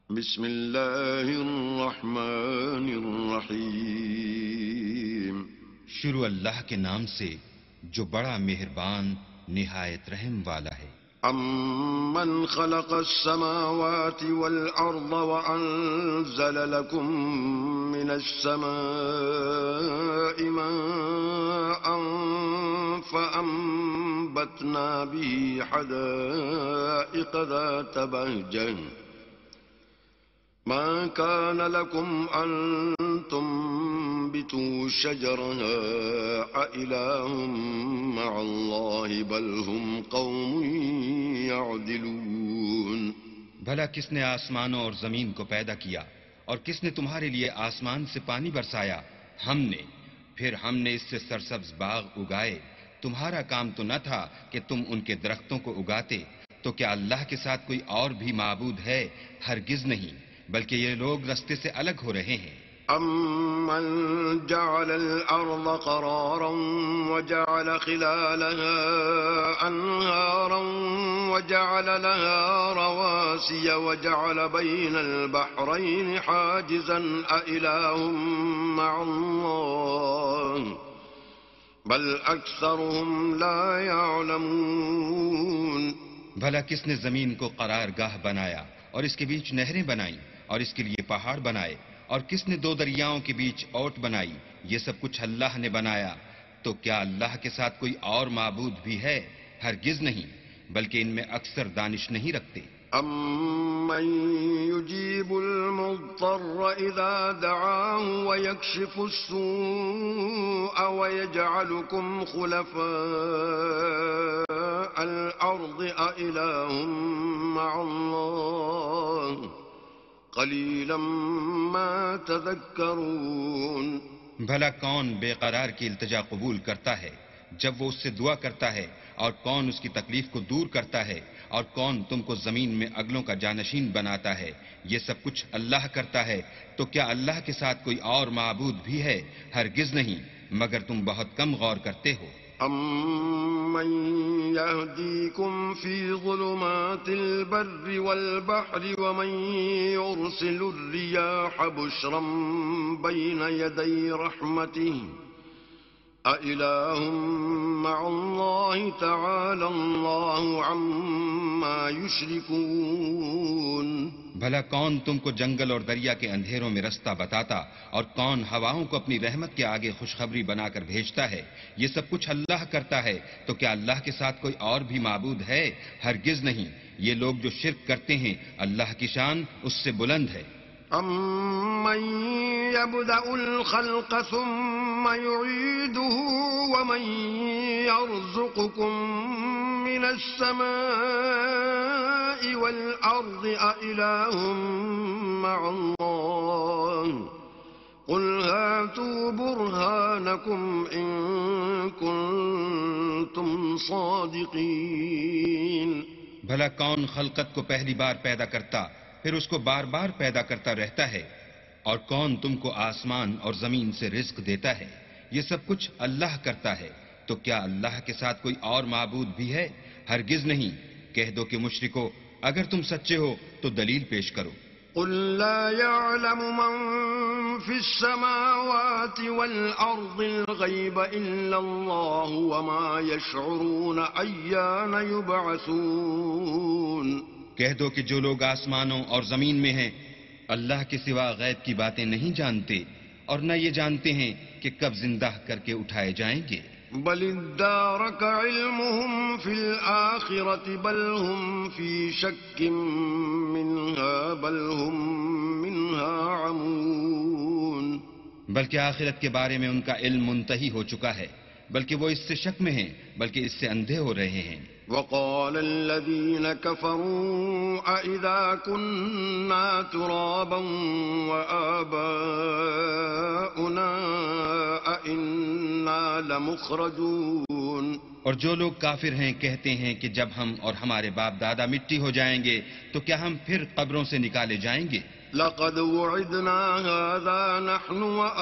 بسم اللہ الرحمن الرحیم۔ شروع اللہ کے نام سے جو بڑا مہربان نہایت رحم والا ہے۔ امن خلق السماوات والارض وانزل لكم من السماء ماء فانبتنا به حدائق ذات بهجة ما كان لكم أن تنبتوا شجرها أإله مع الله بل هم قوم يعدلون۔ بھلا کس نے آسمانوں اور زمین کو پیدا کیا اور کس نے تمہارے لیے آسمان سے پانی برسایا؟ ہم نے، پھر ہم نے اس سے سرسبز باغ اگائے۔ تمہارا کام تو نہ تھا کہ تم ان کے درختوں کو اگاتے، تو کیا اللہ کے ساتھ کوئی اور بھی معبود ہے؟ ہرگز نہیں، بلکہ یہ لوگ رستے سے الگ ہو رہے ہیں۔ امن جعل الارض قرارا وجعل خلالها انهارا وجعل لها رواسي وجعل بين البحرين حاجزا أإله مع الله بل اکثرهم لا يعلمون۔ بھلا کس نے زمین کو قرارگاہ بنایا اور اس کے بیچ نہریں بنائیں اور اس کے لیے پہاڑ بنائے، اور کس نے دو دریاؤں کے بیچ اوٹ بنائی؟ یہ سب کچھ اللہ نے بنایا، تو کیا اللہ کے ساتھ کوئی اور معبود بھی ہے؟ ہرگز نہیں، بلکہ ان میں اکثر دانش نہیں رکھتے۔ امن يجيب المضطر اذا دعاه ويكشف السوء ويجعلكم خلفاء الارض أإله مع الله قلیلا ما تذکرون۔ بھلا کون بے قرار کی التجا قبول کرتا ہے جب وہ اس سے دعا کرتا ہے، اور کون اس کی تکلیف کو دور کرتا ہے، اور کون تم کو زمین میں اگلوں کا جانشین بناتا ہے؟ یہ سب کچھ اللہ کرتا ہے، تو کیا اللہ کے ساتھ کوئی اور معبود بھی ہے؟ ہرگز نہیں، مگر تم بہت کم غور کرتے ہو۔ امن يهديكم في ظلمات البر والبحر ومن يرسل الرياح بشرا بين يدي رحمته أإله مع الله تعالى الله عما يشركون۔ بھلا کون تم کو جنگل اور دریا کے اندھیروں میں رستہ بتاتا، اور کون ہواؤں کو اپنی رحمت کے آگے خوشخبری بنا کر بھیجتا ہے؟ یہ سب کچھ اللہ کرتا ہے، تو کیا اللہ کے ساتھ کوئی اور بھی معبود ہے؟ ہرگز نہیں، یہ لوگ جو شرک کرتے ہیں اللہ کی شان اس سے بلند ہے۔ امن يبدأ الخلق ثم يعيده ومن يرزقكم من السماء والأرض أإله مع الله قل هاتوا برهانكم إن كنتم صادقين۔ بھلا کون خلقت کو پہلی بار پیدا کرتا پھر اس کو بار بار پیدا کرتا رہتا ہے، اور کون تم کو آسمان اور زمین سے رزق دیتا ہے؟ یہ سب کچھ اللہ کرتا ہے، تو کیا اللہ کے ساتھ کوئی اور معبود بھی ہے؟ ہرگز نہیں، کہہ دو کہ مشرکو اگر تم سچے ہو تو دلیل پیش کرو۔ قل لا يعلم من في السماوات والأرض الغيب إلا الله وما يشعرون أيان يبعثون۔ کہہ دو کہ جو لوگ آسمانوں اور زمین میں ہیں اللہ کے سوا غیب کی باتیں نہیں جانتے، اور نہ یہ جانتے ہیں کہ کب زندہ کر کے اٹھائے جائیں گے۔ بل ادارك علمهم في الآخرة بل هم في شك منها بل هم منها عمون۔ بلکہ آخرت کے بارے میں ان کا علم منتہی ہو چکا ہے، بلکہ وہ اس سے شک میں ہیں، بلکہ اس سے اندھے ہو رہے ہیں۔ وقال الذين كفروا أإذا كنا ترابا وآباؤنا أإنا لمخرجون۔ اور جو لوگ کافر ہیں کہتے ہیں کہ جب ہم اور ہمارے باپ دادا مٹی ہو جائیں گے تو کیا ہم پھر قبروں سے نکالے جائیں گے؟ لقد وعدنا هذا نحن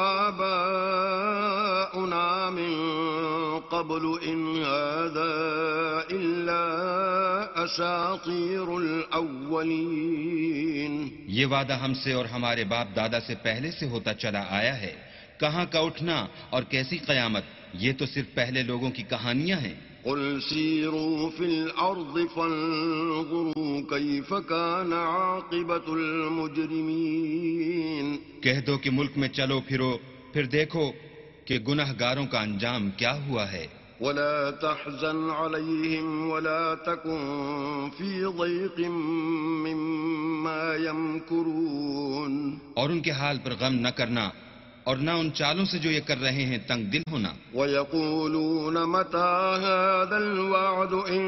وآباؤنا من قبل إن هذا إلا أساطير الأولين۔ یہ وعدہ ہم سے اور ہمارے باپ دادا سے پہلے سے ہوتا چلا آیا ہے. کہاں کا اٹھنا اور کیسی قیامت، یہ تو صرف پہلے لوگوں کی کہانیاں ہیں. قل سيروا في الأرض فانظروا كيف كان عاقبة المجرمين. کہہ دو کہ ملک میں چلو پھرو، پھر دیکھو کہ گناہ گاروں کا انجام کیا ہوا ہے. ولا تحزن عليهم ولا تكن في ضيق مما يمكرون. اور ان کے حال پر غم نہ کرنا اور نہ ان چالوں سے جو یہ کر رہے ہیں تنگ دل ہونا. ويقولون متى هذا الوعد إن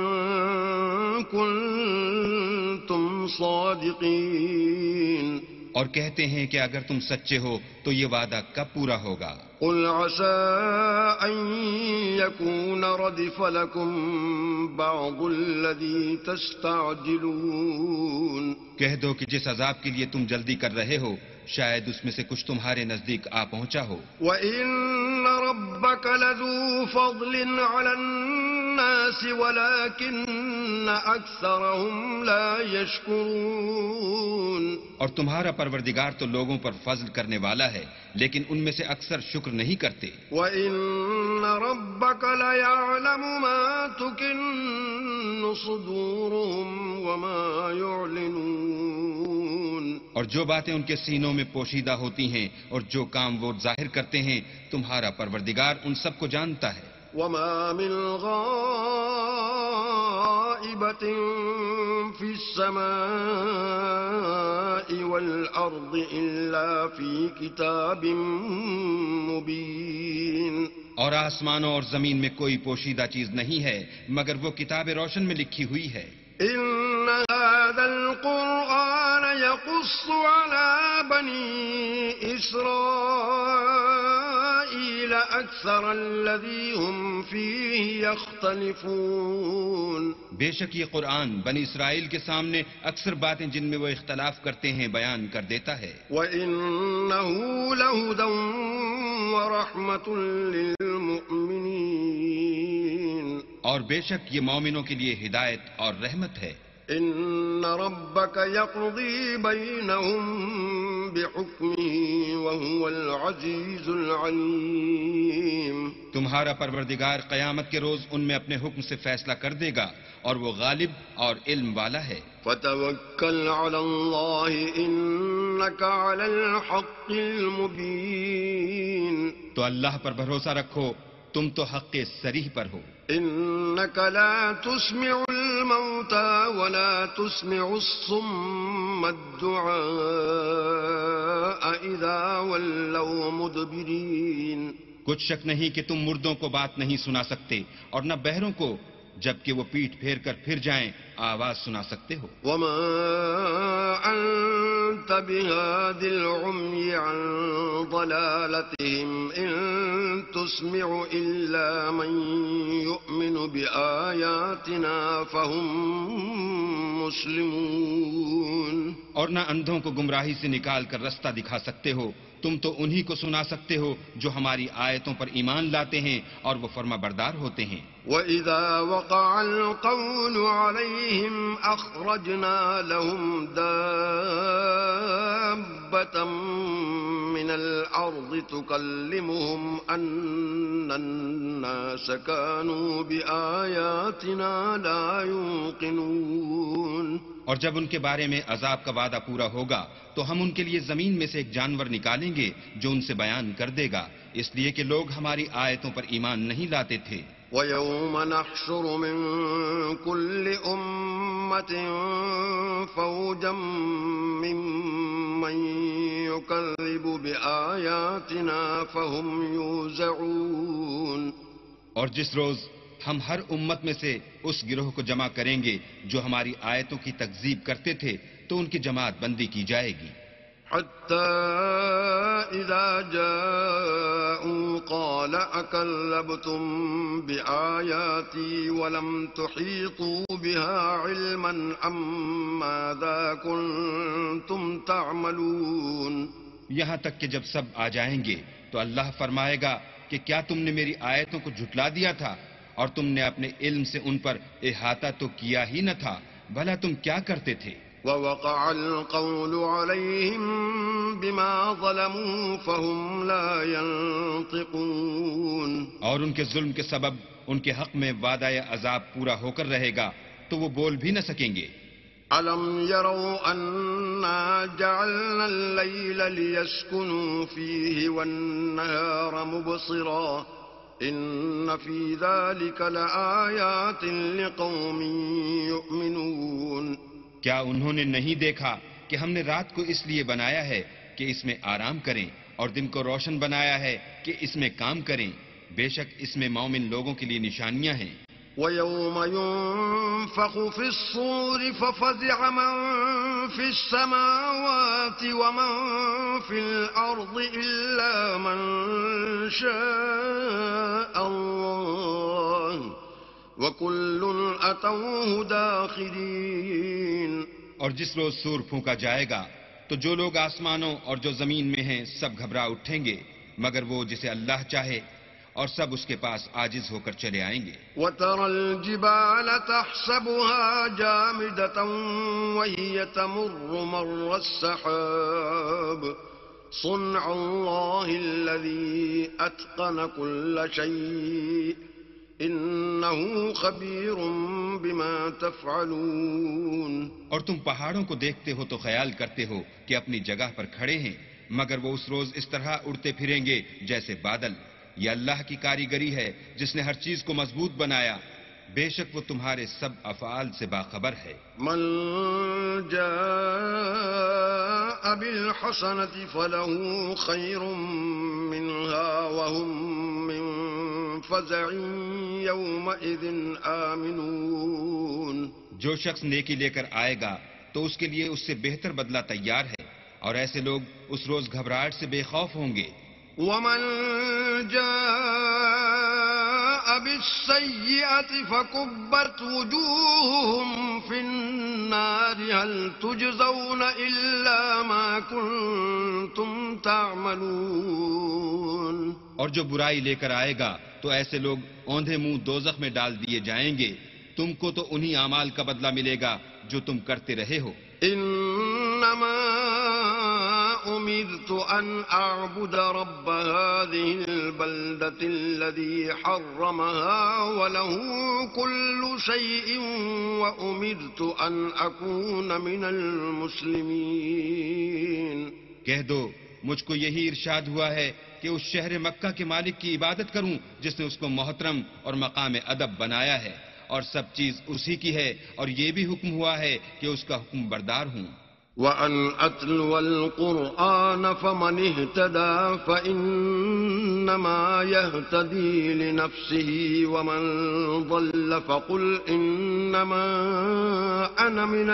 كنتم صادقين. اور کہتے ہیں کہ اگر تم سچے ہو تو یہ وعدہ کب پورا ہوگا. قل عسى أن يكون ردف لكم بعض الذي تستعجلون. کہہ دو کہ جس عذاب کے لیے تم جلدی کر رہے ہو شاید اس میں سے کچھ تمہارے نزدیک آ پہنچا ہو. وَإِنَّ رَبَّكَ لَذُو فَضْلٍ عَلَى النَّاسِ وَلَكِنَّ أَكْثَرَهُمْ لَا يَشْكُرُونَ. اور تمہارا پروردگار تو لوگوں پر فضل کرنے والا ہے لیکن ان میں سے اکثر شکر نہیں کرتے. وَإِنَّ رَبَّكَ لَيَعْلَمُ مَا تُكِنُّ صُدُورُهُمْ وَمَا يُعْلِنُونَ. اور جو باتیں ان کے سینوں میں پوشیدہ ہوتی ہیں اور جو کام وہ ظاہر کرتے ہیں تمہارا پروردگار ان سب کو جانتا ہے. وَمَا مِنْ غَائِبَةٍ فِي السَّمَاءِ وَالْأَرْضِ إِلَّا فِي كِتَابٍ مُبِينٍ. اور آسمانوں اور زمین میں کوئی پوشیدہ چیز نہیں ہے مگر وہ کتاب روشن میں لکھی ہوئی ہے. إِنَّ هَذَا الْقُرْآنَ يَقُصُّ عَلَى بَنِي إِسْرَائِيلَ أَكْثَرَ الَّذِي هُمْ فِيهِ يَخْتَلِفُونَ. بے شک یہ قرآن بنی اسرائیل کے سامنے اکثر باتیں جن میں وہ اختلاف کرتے ہیں بیان کر دیتا ہے. وَإِنَّهُ لَهُدًى وَرَحْمَةٌ لِّلْمُؤْمِنِينَ. اور بے شک یہ مومنوں کے لیے ہدایت اور رحمت ہے. إِنَّ رَبَّكَ يَقْضِي بَيْنَهُم بِحُكْمِهِ وَهُوَ الْعَزِيزُ الْعَلِيمُ. تمہارا پروردگار قیامت کے روز ان میں اپنے حکم سے فیصلہ کر دے گا اور وہ غالب اور علم والا ہے. فَتَوَكَّلْ عَلَى اللَّهِ إِنَّكَ عَلَى الْحَقِّ الْمُبِينِ. تو اللہ پر بھروسہ رکھو، تم تو حق صریح پر ہو. إِنَّكَ لَا تُسْمِعُ الْمَوْتَى وَلَا تُسْمِعُ الصُّمَّ الدُّعَاءَ إِذَا وَلَّوْا مُدْبِرِينَ. کچھ شک نہیں کہ تم مردوں کو بات نہیں سنا سکتے اور نہ بہروں کو جبکہ وہ پیٹھ پھیر کر پھر جائیں آواز سنا سکتے ہو. وَمَا أَنْتَ بِهَادِ الْعُمْيِ عَنْ ضَلَالَتِهِمْ إِن تُسْمِعُ إِلَّا مَن يُؤْمِنُ بِآيَاتِنَا فَهُمْ مُسْلِمُونَ. اور نہ اندھوں کو گمراہی سے نکال کر رستہ دکھا سکتے ہو، تم تو انہی کو سنا سکتے ہو جو ہماری آیتوں پر ایمان لاتے ہیں اور وہ فرما بردار ہوتے ہیں. وَإِذَا وَقَعَ الْقَوْلُ عَلَيْهِمْ أَخْرَجْنَا لَهُمْ دَابَّةً مِّنَ الْأَرْضِ تُكَلِّمُهُمْ أَنَّ النَّاسَ كَانُوا بِآيَاتِنَا لَا يُوقِنُونَ. اور جب ان کے بارے میں عذاب کا وعدہ پورا ہوگا تو ہم ان کے لیے زمین میں سے ایک جانور نکالیں گے جو ان سے بیان کر دے گا، اس لیے کہ لوگ ہماری آیتوں پر ایمان نہیں لاتے تھے. وَيَوْمَ نَحْشُرُ مِن كُلِّ أُمَّةٍ فَوْجًا مِّمَّن يُكَذِّبُ بِآيَاتِنَا فَهُمْ يُوزَعُونَ. اور جس روز ہم ہر امت میں سے اس گروہ کو جمع کریں گے جو ہماری آیتوں کی تکذیب کرتے تھے تو ان کی جماعت بندی کی جائے گی. حَتَّى إِذَا جَاءُوا قَالَ أَكَذَّبْتُم بِآيَاتِي وَلَمْ تُحِيطُوا بِهَا عِلْمًا أَمْ مَاذَا كُنتُمْ تَعْمَلُونَ. یہاں تک کہ جب سب آ جائیں گے تو اللہ فرمائے گا کہ کیا تم نے میری آیتوں کو جھٹلا دیا تھا اور تم نے اپنے علم سے ان پر احاطہ تو کیا ہی نہ تھا، بھلا تم کیا کرتے تھے. ووقع القول عليهم بما ظلموا فهم لا ينطقون. اور ان کے ظلم کے سبب ان کے حق میں وعدہ عذاب پورا ہو کر رہے گا تو وہ بول بھی نہ سکیں گے. أَلَمْ يَرَوْا أَنَّا جَعَلْنَا اللَّيْلَ لِيَسْكُنُوا فِيهِ وَالنَّهَارَ مُبْصِرًا إِنَّ فِي ذَلِكَ لَآيَاتٍ لِقَوْمٍ يُؤْمِنُونَ. کیا انہوں نے نہیں دیکھا کہ ہم نے رات کو اس لیے بنایا ہے کہ اس میں آرام کریں اور دن کو روشن بنایا ہے کہ اس میں کام کریں؟ بے شک اس میں مومن لوگوں کے لیے نشانیاں ہیں. وَيَوْمَ يُنفَخُ فِي الصُّورِ فَفَزِعَ مَن فِي السَّمَاوَاتِ وَمَن فِي الْأَرْضِ إِلَّا مَن شَاءَ اللَّهُ وَكُلٌّ أَتَوْهُ دَاخِرِينَ. اور جس روز سور پھونکا جائے گا تو جو لوگ آسمانوں اور جو زمین میں ہیں سب گھبرا اٹھیں گے مگر وہ جسے اللہ چاہے، اور سب اس کے پاس عاجز ہو کر چلے آئیں گے. وَتَرَى الْجِبَالَ تَحْسَبُهَا جَامِدَةً وَهِيَ تَمُرُّ مَرَّ السَّحَابِ صُنْعَ اللَّهِ الَّذِي أَتْقَنَ كُلَّ شَيْءٍ إِنَّهُ خَبِيرٌ بِمَا تَفْعَلُونَ. اور تم پہاڑوں کو دیکھتے ہو تو خیال کرتے ہو کہ اپنی جگہ پر کھڑے ہیں، مگر وہ اس روز اس طرح اڑتے پھریں گے جیسے بادل. یہ اللہ کی کاریگری ہے جس نے ہر چیز کو مضبوط بنایا. بے شک وہ تمہارے سب افعال سے باخبر ہے. من جاء بالحسنة فله خير منها وهم من فزع يومئذ آمنون. جو شخص نیکی لے کر آئے گا تو اس کے لیے اس سے بہتر بدلہ تیار ہے، اور ایسے لوگ اس روز گھبراہٹ سے بے خوف ہوں گے. ومن جاء بالسيئة فكبت وجوههم في النار هل تجزون إلا ما كنتم تعملون. اور جو برائی لے کر آئے گا تو ایسے لوگ اوندھے منہ دوزخ میں ڈال دیے جائیں گے. تم کو تو انہی اعمال کا بدلہ ملے گا جو تم کرتے رہے ہو. انما امرت ان اعبد رب هذه البلدة الذي حرمها وله كل شيء وامرت ان اكون من المسلمين. کہہ دو مجھ کو یہی ارشاد ہوا ہے کہ اس شہر مکہ کے مالک کی عبادت کروں جس نے اس کو محترم اور مقام ادب بنایا ہے، اور سب چیز اسی کی ہے، اور یہ بھی حکم ہوا ہے کہ اس کا حکم بردار ہوں. وَأَنْ أَتْلُوَ الْقُرْآنَ فَمَنِ اهْتَدَى فَإِنَّمَا يَهْتَدِي لِنَفْسِهِ وَمَنْ ضَلَّ فَقُلْ إِنَّمَا أَنَا مِنَ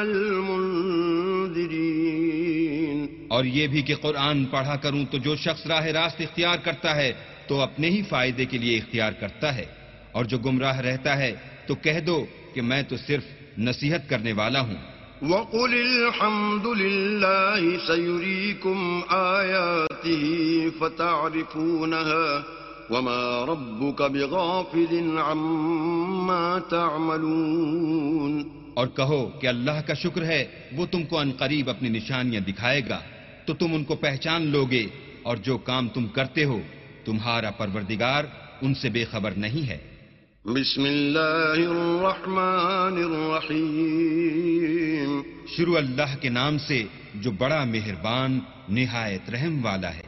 الْمُنذِرِينَ. اور یہ بھی کہ قرآن پڑھا کروں تو جو شخص راہ راست اختیار کرتا ہے تو اپنے ہی فائدے کے لیے اختیار کرتا ہے، اور جو گمراہ رہتا ہے تو کہہ دو کہ میں تو صرف نصیحت کرنے والا ہوں. وَقُلِ الْحَمْدُ لِلَّهِ سَيُرِيكُمْ آيَاتِهِ فَتَعْرِفُونَهَا وَمَا رَبُّكَ بِغَافِلٍ عَمَّا تَعْمَلُونَ. اور کہو کہ اللہ کا شکر ہے وہ تم کو عنقریب اپنی نشانیاں دکھائے گا تو تم ان کو پہچان لوگے، اور جو کام تم کرتے ہو تمہارا پروردگار ان سے بے خبر نہیں ہے. بسم اللہ الرحمن الرحیم. شروع اللہ کے نام سے جو بڑا مہربان نہایت رحم والا ہے.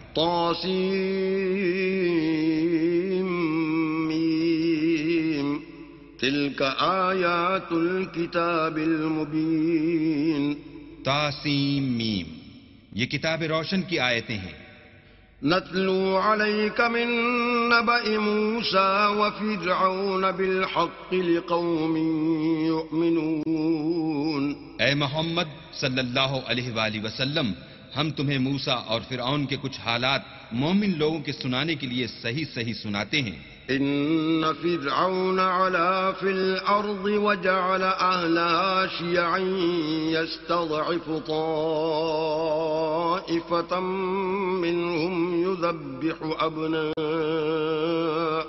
طاسیم میم تلک آیات الکتاب المبین. تاسیم میم یہ کتاب روشن کی آیتیں ہیں. نتلو علیک من نبأ موسیٰ وفرعون بالحق لقوم یؤمنون. اے محمد صلی اللہ علیہ وآلہ وسلم، ہم تمہیں موسیٰ اور فرعون کے کچھ حالات مومن لوگوں کے سنانے کے لیے صحیح صحیح سناتے ہیں. ان فرعون علا فی الارض وجعل اہلها شیعا یستضعف طائفة منهم یذبح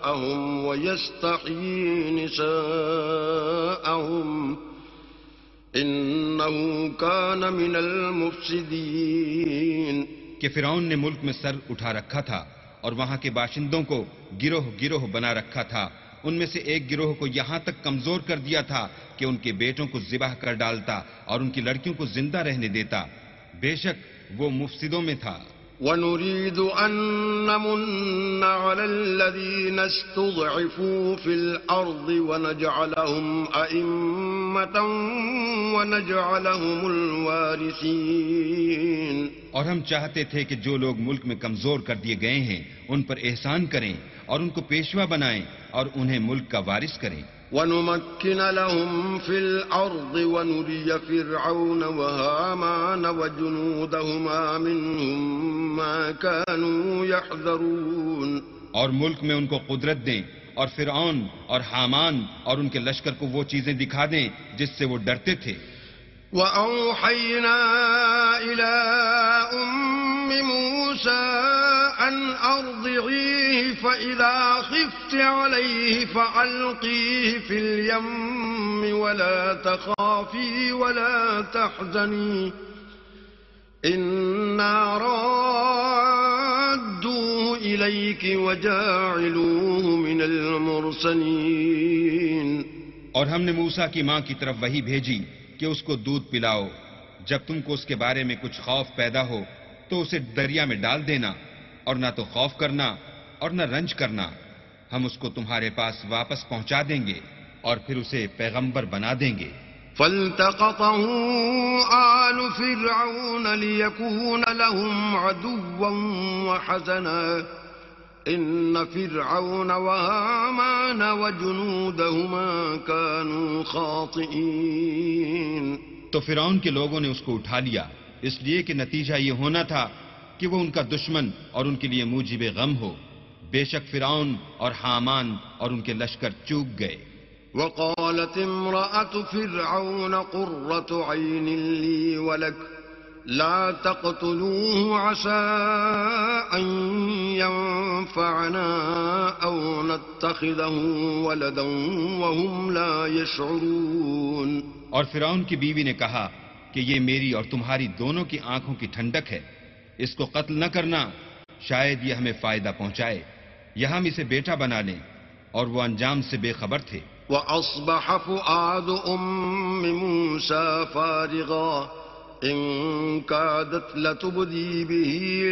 ابناءهم ویستحیی نساءهم إنه كان من المفسدين کہ فرعون نے ملک میں سر اٹھا رکھا تھا اور وہاں کے باشندوں کو گروہ گروہ بنا رکھا تھا. ان میں سے ایک گروہ کو یہاں تک کمزور کر دیا تھا کہ ان کے بیٹوں کو ذبح کر ڈالتا اور ان کی لڑکیوں کو زندہ رہنے دیتا. بے شک وہ مفسدوں میں تھا. ونريد أن نمن على الذين استضعفوا في الأرض ونجعلهم أئمة ونجعلهم الوارثين. اور ہم چاہتے تھے کہ جو لوگ ملک میں کمزور کر دیے گئے ہیں ان پر احسان کریں اور ان کو پیشوا بنائیں اور انہیں ملک کا وارث کریں. ونمكن لهم في الأرض ونري فرعون وهامان وجنودهما منهم ما كانوا يحذرون. اور ملک میں ان کو قدرت دیں اور فرعون اور حامان اور ان کے لشکر کو وہ چیزیں دکھا دیں جس سے وہ ڈرتے تھے. وأوحينا إلى أم موسى أن أرضعيه فإذا خفت عليه فألقيه في اليم ولا تخافي ولا تحزني إنا رادوه إليك وجاعلوه من المرسلين. اور ہم نے موسیٰ کی ماں کی طرف وحی بھیجی کہ اس کو دودھ پلاؤ. جب تم کو اس کے بارے میں کچھ خوف پیدا ہو تو اسے دریا میں ڈال دینا اور نہ تو خوف کرنا اور نہ رنج کرنا. ہم اس کو تمہارے پاس واپس پہنچا دیں گے اور پھر اسے پیغمبر بنا دیں گے. فالتقطه آل فرعون ليكون لهم عدوا وحزنا إن فرعون وهامان وجنودهما كانوا خاطئين. تو فرعون کے لوگوں نے اس کو اٹھا لیا اس لیے کہ نتیجہ یہ ہونا تھا کہ وہ ان کا دشمن اور ان کے لیے موجب غم ہو. بے شک فرعون اور حامان اور ان کے لشکر چوک گئے. وقالت امرأة فرعون قرة عين لي ولك لا تقتلوه عسى أن ينفعنا أو نتخذه ولدا وهم لا يشعرون. اور فرعون کی بیوی نے کہا کہ یہ میری اور تمہاری دونوں کی آنکھوں کی ٹھنڈک ہے. اس کو قتل نہ کرنا شاید یہ ہمیں فائدہ پہنچائے یا ہم اسے بیٹا بنا لیں. اور وہ انجام سے بے خبر تھے. وأصبح فؤاد أم موسى فارغا إن كادت لتبدي به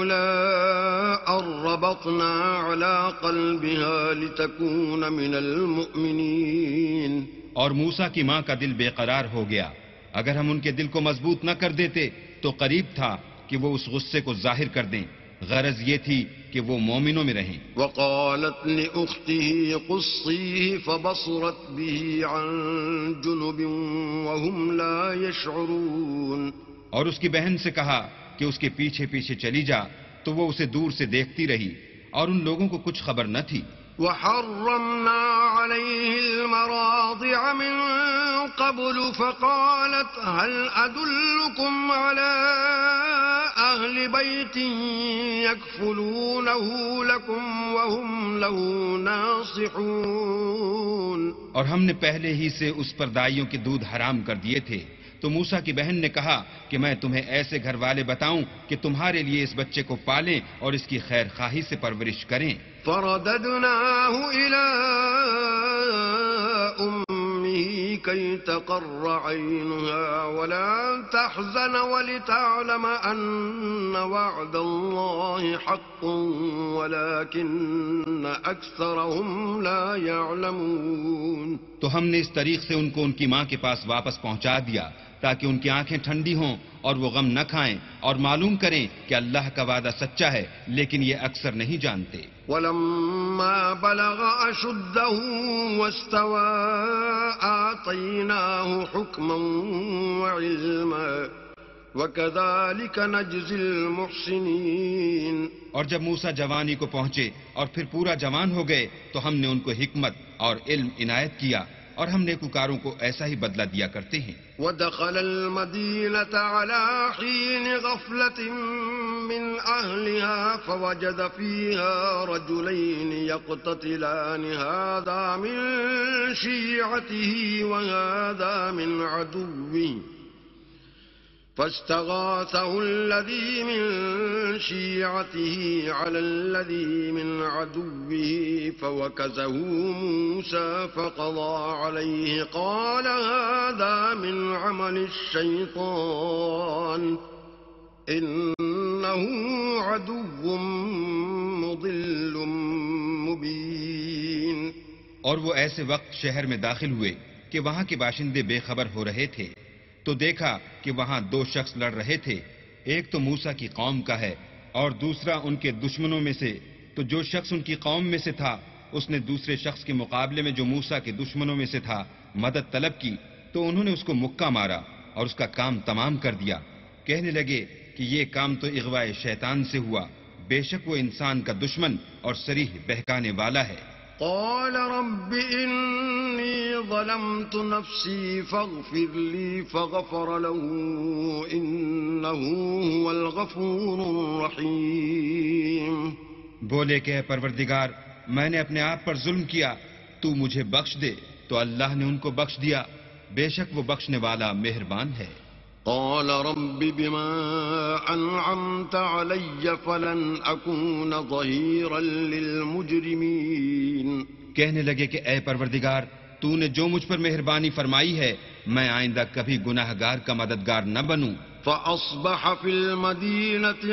لولا أن ربطنا على قلبها لتكون من المؤمنين. اور موسیٰ کی ماں کا دل بے قرار ہو گیا. اگر ہم ان کے دل کو مضبوط نہ کر دیتے تو قریب تھا کہ وہ اس غصے کو ظاہر کر دیں. غرض یہ تھی کہ وہ مومنوں میں رہیں. وقالت لأخته قصيه فبصرت به عن جنب وهم لا يشعرون. اور اس کی بہن سے کہا کہ اس کے پیچھے پیچھے چلی جا تو وہ اسے دور سے دیکھتی رہی اور ان لوگوں کو کچھ خبر نہ تھی. وحرمنا عليه المراضع من قبل فقالت هل أدلكم على أهل بيت يكفلونه لكم وهم له ناصحون. اور ہم نے پہلے ہی سے اس پر دائیوں کے دودھ حرام کر دیے تھے. تو موسیٰ کی بہن نے کہا کہ میں تمہیں ایسے گھر والے بتاؤں کہ تمہارے لیے اس بچے کو پالیں اور اس کی خیر خواہی سے پرورش کریں. فرددناه إلى أمه كي تقر عينها ولا تحزن ولتعلم أن وعد الله حق ولكن أكثرهم لا يعلمون. تو ہم نے اس طریق سے ان کو ان کی ماں کے پاس واپس پہنچا دیا تاکہ ان کی آنکھیں ٹھنڈی ہوں اور وہ غم نہ کھائیں اور معلوم کریں کہ اللہ کا وعدہ سچا ہے لیکن یہ اکثر نہیں جانتے. ولما بلغ أشده واستوى آتيناه حكما وعلما وكذلك نجزي المحسنين. اور جب موسیٰ جوانی کو پہنچے اور پھر پورا جوان ہو گئے تو ہم نے ان کو حکمت اور علم عنایت کیا اور ہم نیکوکاروں کو ایسا ہی بدلہ دیا کرتے ہیں۔ ودخل المدينة على حين غفلة من أهلها فوجد فيها رجلين يقتتلان هذا من شيعته وهذا من عدوه فاستغاثه الذي من شيعته على الذي من عدوه فوكزه موسى فقضى عليه قال هذا من عمل الشيطان إنه عدو مضل مبين۔ اور وہ ایسے وقت شہر میں داخل ہوئے کہ وہاں کے باشندے بے خبر ہو رہے تھے تو دیکھا کہ وہاں دو شخص لڑ رہے تھے، ایک تو موسیٰ کی قوم کا ہے اور دوسرا ان کے دشمنوں میں سے۔ تو جو شخص ان کی قوم میں سے تھا اس نے دوسرے شخص کے مقابلے میں جو موسیٰ کے دشمنوں میں سے تھا مدد طلب کی، تو انہوں نے اس کو مکہ مارا اور اس کا کام تمام کر دیا۔ کہنے لگے کہ یہ کام تو اغوائے شیطان سے ہوا، بے شک وہ انسان کا دشمن اور صریح بہکانے والا ہے۔ قال رب إني ظلمت نفسي فاغفر لي فغفر له إنه هو الغفور الرحيم۔ بولے کہ اے پروردگار میں نے اپنے آپ پر ظلم کیا، تو مجھے بخش دے، تو اللہ نے ان کو بخش دیا، بے شک وہ بخشنے والا مہربان ہے۔ قال رب بما أنعمت علي فلن أكون ظهيرا للمجرمين۔ کہنے لگے کہ اے پروردگار تو نے جو مجھ پر مہربانی فرمائی ہے میں آئندہ کبھی گناہ گار کا مددگار نہ بنوں۔ فأصبح في المدينة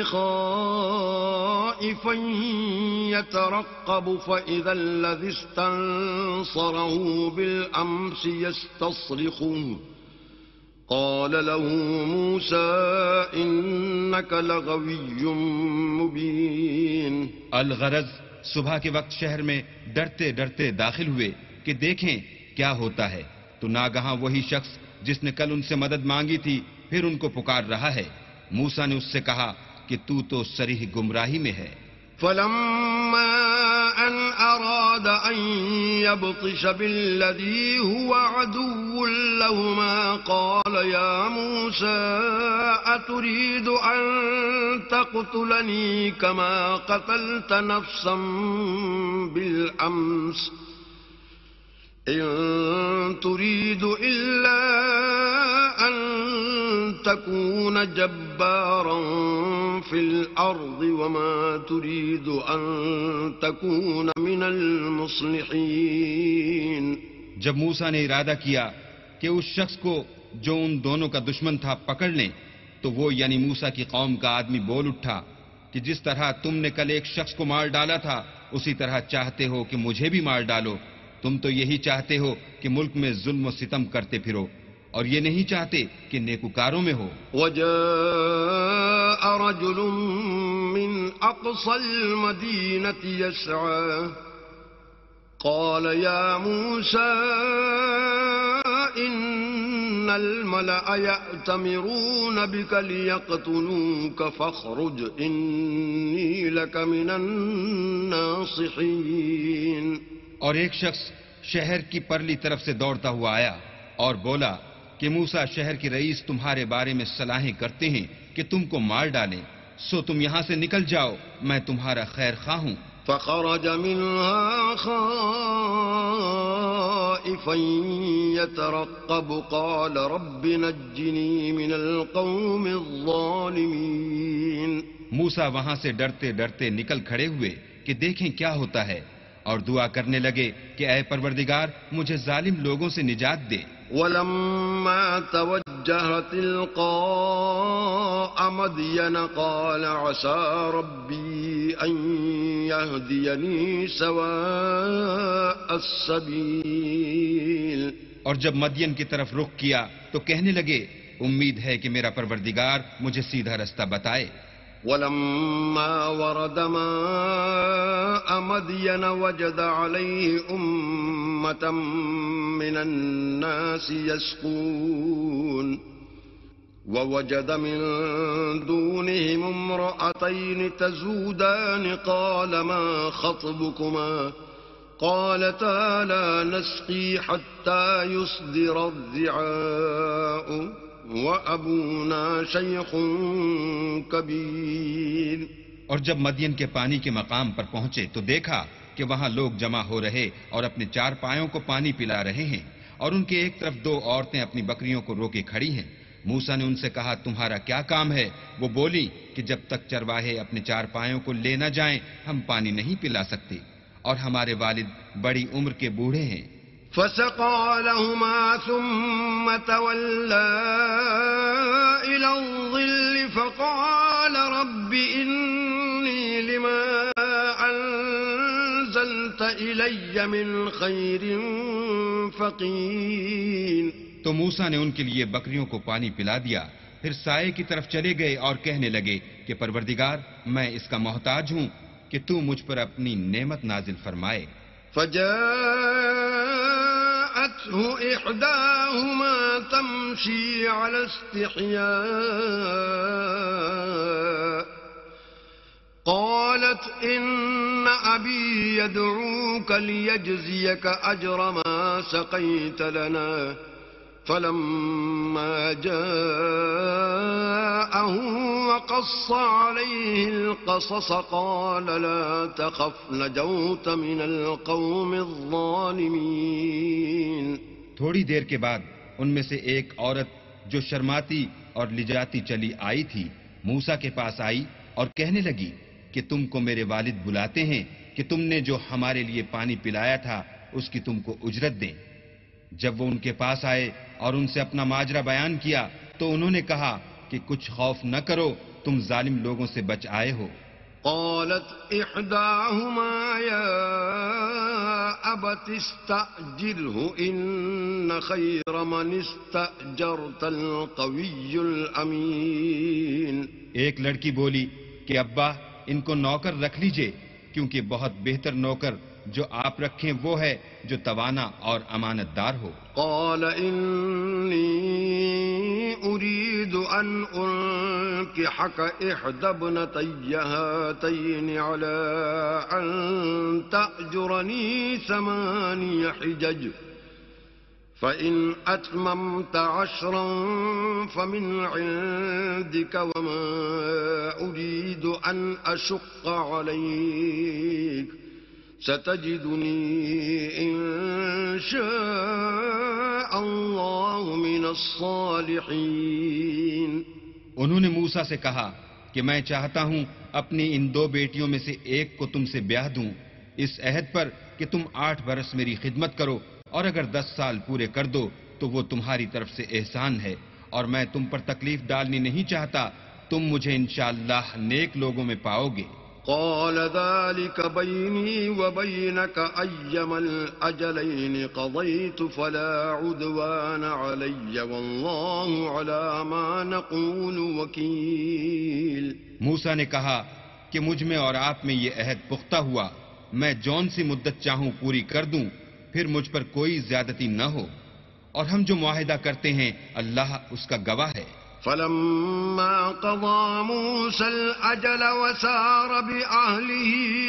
خائفا يترقب فإذا الذي استنصره بالأمس يستصرخه قال له موسى إنك لغوي مبين۔ الغرض صبح کے وقت شہر میں ڈرتے ڈرتے داخل ہوئے کہ دیکھیں کیا ہوتا ہے، تو ناگہاں وہی شخص جس نے کل ان سے مدد مانگی تھی پھر ان کو پکار رہا ہے۔ موسیٰ نے اس سے کہا کہ تو صریح گمراہی میں ہے۔ فلما أن أراد أن يبطش بالذي هو عدو لهما قال يا موسى أتريد أن تقتلني كما قتلت نفسا بالأمس إن تريد إلا أن تكون جبارا في الأرض وما تريد أن تكون من المصلحين۔ جب موسیٰ نے ارادہ کیا کہ اس شخص کو جو ان دونوں کا دشمن تھا پکڑ لیں، تو وہ یعنی موسیٰ کی قوم کا آدمی بول اٹھا کہ جس طرح تم نے کل ایک شخص کو مار ڈالا تھا اسی طرح چاہتے ہو کہ مجھے بھی مار ڈالو۔ تم تو یہی چاہتے ہو کہ ملک میں ظلم و ستم کرتے پھرو اور یہ نہیں چاہتے کہ نیکوکاروں میں ہو۔ وجاء رجل من أقصى المدينة يسعى قال يا موسى إن الملأ يأتمرون بك ليقتلوك فاخرج إني لك من الناصحين۔ اور ایک شخص شہر کی پرلی طرف سے دوڑتا ہوا آیا اور بولا کہ موسیٰ شہر کے رئیس تمہارے بارے میں صلاحیں کرتے ہیں کہ تم کو مار ڈالیں، سو تم یہاں سے نکل جاؤ، میں تمہارا خیر خواہ ہوں۔ فخرج منها خائفا يترقب قال رب نجني من القوم الظالمين۔ موسیٰ وہاں سے ڈرتے ڈرتے نکل کھڑے ہوئے کہ دیکھیں کیا ہوتا ہے، اور دعا کرنے لگے کہ اے پروردگار مجھے ظالم لوگوں سے نجات دے۔ ولما توجه تلقاء مدين قال عسى ربي أن يهديني سواء السبيل۔ اور جب مدین کی طرف رخ کیا تو کہنے لگے امید ہے کہ میرا پروردگار مجھے سیدھا رستہ بتائے۔ ولما ورد ماء مدين وجد عليه أمة من الناس يسقون ووجد من دونهم امرأتين تزودان قال ما خطبكما قالتا لا نسقي حتى يصدر الرعاء وأبونا شيخ كبير. اور جب مدین کے پانی کے مقام پر پہنچے تو دیکھا کہ وہاں لوگ جمع ہو رہے اور اپنے چار پایوں کو پانی پلا رہے ہیں، اور ان کے ایک طرف دو عورتیں اپنی بکریوں کو روکے کھڑی ہیں. موسیٰ نے ان سے کہا تمہارا کیا کام ہے؟ وہ بولی کہ جب تک چرواہے اپنے چار پایوں کو لے نہ جائیں ہم پانی نہیں پلا سکتے، اور ہمارے والد بڑی عمر کے بوڑھے ہیں. فسقى لهما ثم تولى إلى الظل فقال رب إني لما أنزلت إلي من خير فقير. تو موسیٰ نے ان کے لیے بکریوں کو پانی پلا دیا، پھر سائے کی طرف چلے گئے اور کہنے لگے کہ پروردگار میں اس کا محتاج ہوں کہ تو مجھ پر اپنی نعمت نازل فرمائے. فجاءته إحداهما تمشي على استحياء قالت إن أبي يدعوك ليجزيك أجر ما سقيت لنا. فلما جاءه وقص عليه القصص قال لا تخف نجوت من القوم الظالمين. تھوڑی دیر کے بعد ان میں سے ایک عورت جو شرماتی اور لجاتی چلی آئی تھی موسیٰ کے پاس آئی اور کہنے لگی کہ تم کو میرے والد بلاتے ہیں کہ تم نے جو ہمارے لیے پانی پلایا تھا اس کی تم کو اجرت دیں. جب وہ ان کے پاس آئے اور ان سے اپنا ماجرا بیان کیا تو انہوں نے کہا کہ کچھ خوف نہ کرو، تم ظالم لوگوں سے بچ آئے ہو. قالت إحداهما يا أبت استأجره إن خير من استأجرت القوي الأمين. ایک لڑکی بولی کہ ابا ان کو نوکر رکھ لیجئے، کیونکہ بہت بہتر نوکر جو آپ رکھیں وہ ہے جو توانا اور امانت دار ہو. قال إني أريد أن أنكحك إحدى ابنتي هاتين على أن تأجرني 8 حجج فإن أتممت 10 فمن عندك وما أريد أن أشق عليك ستجدني إن شاء الله من الصالحين. انہوں نے موسیٰ سے کہا کہ میں چاہتا ہوں اپنی ان 2 بیٹیوں میں سے ایک کو تم سے بیاہ دوں اس عہد پر کہ تم 8 برس میری خدمت کرو، اور اگر 10 سال پورے کر دو تو وہ تمہاری طرف سے احسان ہے، اور میں تم پر تکلیف ڈالنی نہیں چاہتا، تم مجھے انشاءاللہ نیک لوگوں میں پاؤ گے. قال ذلك بيني وبينك أيما الأجلين قضيت فلا عدوان علي والله على ما نقول وكيل. موسیٰ نے کہا کہ مجھ میں اور آپ میں یہ عہد پختہ ہوا، میں جون سی مدت چاہوں پوری کر دوں، پھر مجھ پر کوئی زیادتی نہ ہو، اور ہم جو معاہدہ کرتے ہیں اللہ اس کا گواہ ہے. فلما قضى موسى الأجل وسار بأهله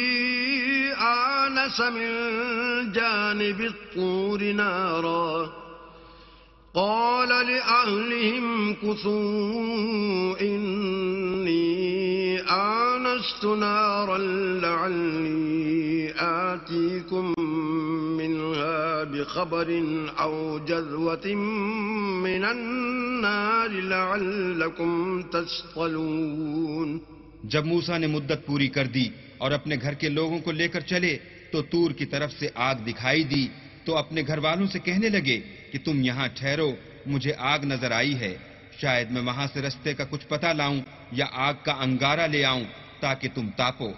آنس من جانب الطور نارا قال لأهلهم كثوا إني آنست نارا لعلي آتيكم منها بخبر أو جذوة من النار لعلكم تصطلون. جب موسیٰ نے مدت پوری کر دی اور اپنے گھر کے لوگوں کو لے کر چلے تو طور کی طرف سے آگ دکھائی دی، تو اپنے گھر والوں سے کہنے لگے کہ تم یہاں ٹھہرو، مجھے آگ نظر آئی ہے، شاید میں وہاں سے رستے کا کچھ پتہ لاؤں یا آگ کا انگارہ لے آؤں تاکہ تم تاپو.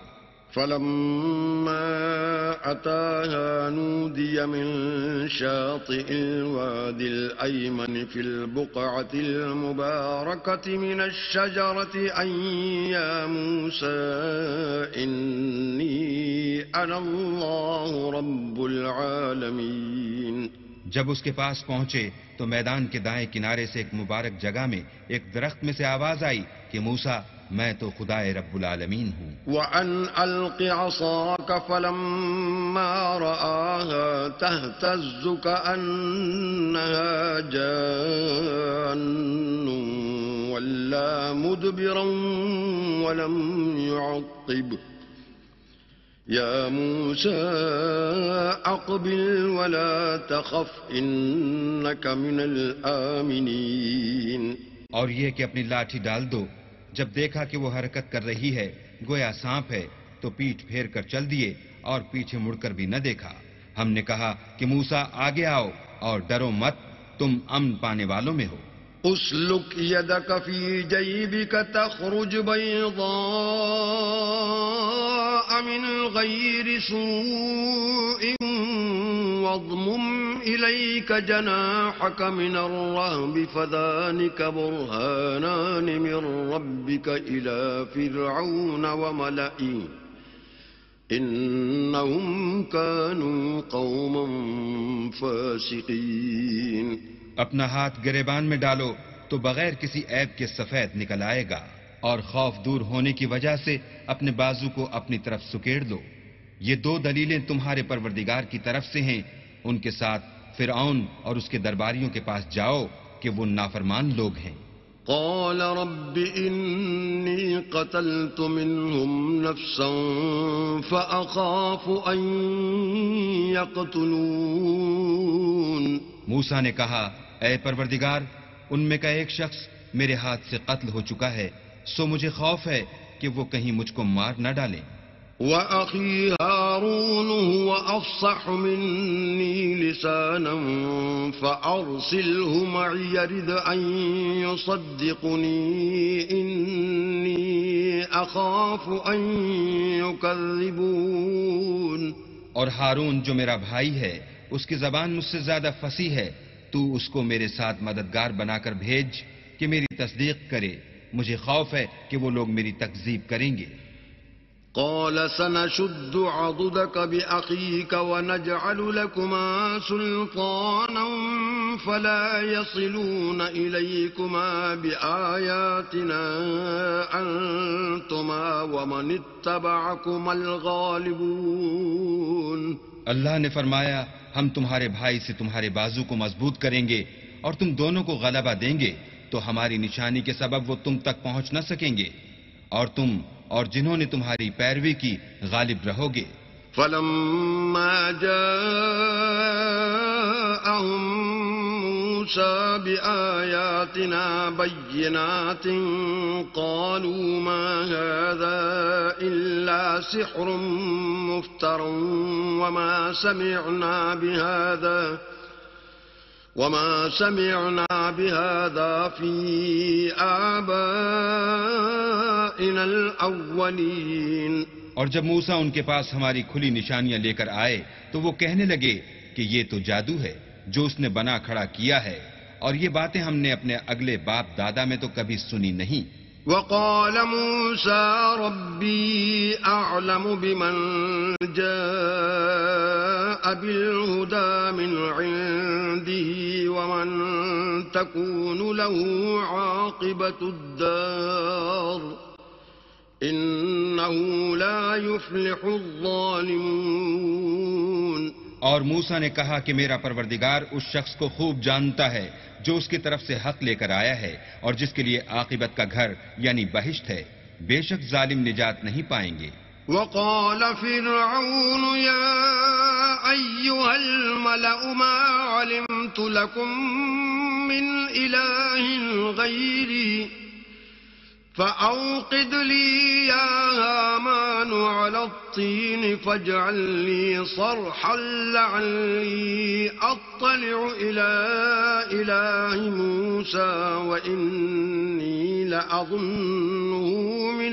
فلما أتاها نودي من شاطئ الوادي الأيمن في البقعة المباركة من الشجرة أن يا موسى إني أنا الله رب العالمين. جب اس کے پاس پہنچے تو میدان کے دائیں کنارے سے ایک مبارک جگہ میں ایک درخت میں سے آواز آئی کہ موسیٰ میں تو خدائے رب العالمین ہوں۔ وأن ألق عصاك فلما رآها تهتز كأنها جان ولا مدبرا ولم يعقب يا موسى أقبل ولا تخف إنك من الآمنين۔ اور یہ کہ اپنی لاٹھی ڈال دو۔ جب دیکھا کہ وہ حرکت کر رہی ہے گویا سانپ ہے تو پیٹھ پھیر کر چل دیے اور پیچھے مڑ کر بھی نہ دیکھا۔ ہم نے کہا کہ موسیٰ آگے آؤ اور ڈرو مت، تم امن پانے والوں میں ہو۔ اسلک يدك في جيبك تخرج بيضاء من غير سوء واضمم إليك جناحك من الرهب فذلك برهانان من ربك إلى فرعون وملئه إنهم كانوا قوما فاسقين۔ اپنا ہاتھ گریبان میں ڈالو تو بغیر کسی عیب کے سفید نکل آئے گا، اور خوف دور ہونے کی وجہ سے اپنے بازو کو اپنی طرف سکیڑ دو۔ یہ دو دلیلیں تمہارے پروردگار کی طرف سے ہیں، ان کے ساتھ فرعون اور اس کے درباریوں کے پاس جاؤ کہ وہ نافرمان لوگ ہیں۔ قال رب إني قتلت منهم نفسا فأخاف أن يقتلون۔ موسیٰ نے کہا اے پروردگار، ان میں کا ایک شخص میرے ہاتھ سے قتل ہو چکا ہے، سو مجھے خوف ہے کہ وہ کہیں مجھ کو مار نہ ڈالیں۔ وأخي هارون هو أفصح مني لسانا فأرسله معي يرد أن يصدقني إني أخاف أن يكذبون۔ اور ہارون جو میرا بھائی ہے اس کی زبان مجھ سے زیادہ فصیح ہے، تو اس کو میرے ساتھ مددگار بنا کر بھیج کہ میری تصدیق کرے، مجھے خوف ہے کہ وہ لوگ میری تکذیب کریں گے۔ قال سنشد عضدك بأخيك ونجعل لكما سلطانا فلا يصلون إليكما بآياتنا أنتما ومن اتبعكما الغالبون۔ اللہ نے فرمایا ہم تمہارے بھائی سے تمہارے بازو کو مضبوط کریں گے اور تم دونوں کو غلبہ دیں گے، تو ہماری نشانی کے سبب وہ تم تک پہنچ نہ سکیں گے، اور تم اور جنہوں نے تمہاری پیروی کی غالب رہو گے۔ فلما جاءهم موسى بآياتنا بينات قالوا ما هذا إلا سحر مفترى وما سمعنا بهذا في آبائنا الأولين۔ اور جب موسیٰ ان کے پاس ہماری کھلی نشانیاں لے کر آئے تو وہ کہنے لگے کہ یہ تو جادو ہے جو اس نے بنا کھڑا کیا ہے، اور یہ باتیں ہم نے اپنے اگلے باپ دادا میں تو کبھی سنی نہیں۔ وقال موسى ربي أعلم بمن جاء بالهدى من عنده ومن تكون له عاقبة الدار إنه لا يفلح الظالمون۔ اور موسیٰ نے کہا کہ میرا پروردگار اس شخص کو خوب جانتا ہے جو اس کی طرف سے حق لے کر آیا ہے اور جس کے لیے عاقبت کا گھر یعنی بہشت ہے، بے شک ظالم نجات نہیں پائیں گے۔ وقال فرعون يا أيها الملأ ما علمت لكم من إله غيري فأوقد لي يا هامان على الطين فاجعل لي صرحا لعلي أطلع إلى إله موسى وإني لأظنه من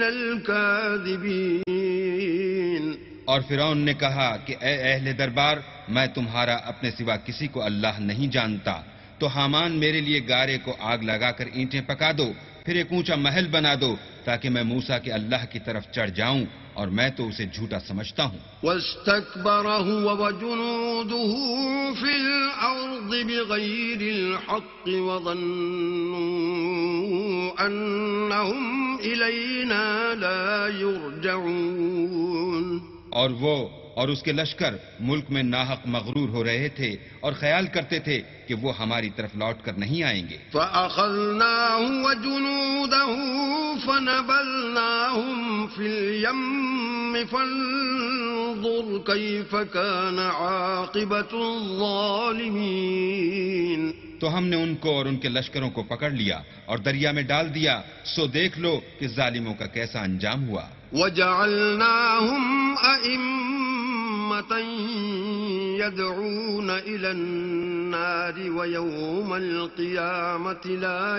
الكاذبين۔ اور فرعون نے کہا کہ اے اہل دربار، میں تمہارا اپنے سوا کسی کو اللہ نہیں جانتا، تو حامان میرے لیے گارے کو آگ لگا کر اینٹیں پکا دو، پھر ایک اونچا محل بنا دو تاکہ میں موسیٰ کے اللہ کی طرف چڑھ جاؤں، اور میں تو اسے جھوٹا سمجھتا ہوں۔ واستكبر هو وجنوده في الأرض بغير الحق وظنوا أنهم إلينا لا يرجعون. اور وہ اور اس کے لشکر ملک میں ناحق مغرور ہو رہے تھے اور خیال کرتے تھے کہ وہ ہماری طرف لوٹ کر نہیں آئیں گے. فَأَخَذْنَاهُ وَجُنُودَهُ فَنَبَذْنَاهُمْ فِي الْيَمِّ فَانظُرْ كَيْفَ كَانَ عَاقِبَةُ الظَّالِمِينَ. تو ہم نے ان کو اور ان کے لشکروں کو پکڑ لیا اور دریا میں ڈال دیا، سو دیکھ لو کہ ظالموں کا کیسا انجام ہوا. وَجَعَلْنَاهُمْ أَئِمَّةً يَدْعُونَ إِلَى النَّارِ وَيَوْمَ الْقِيَامَةِ لَا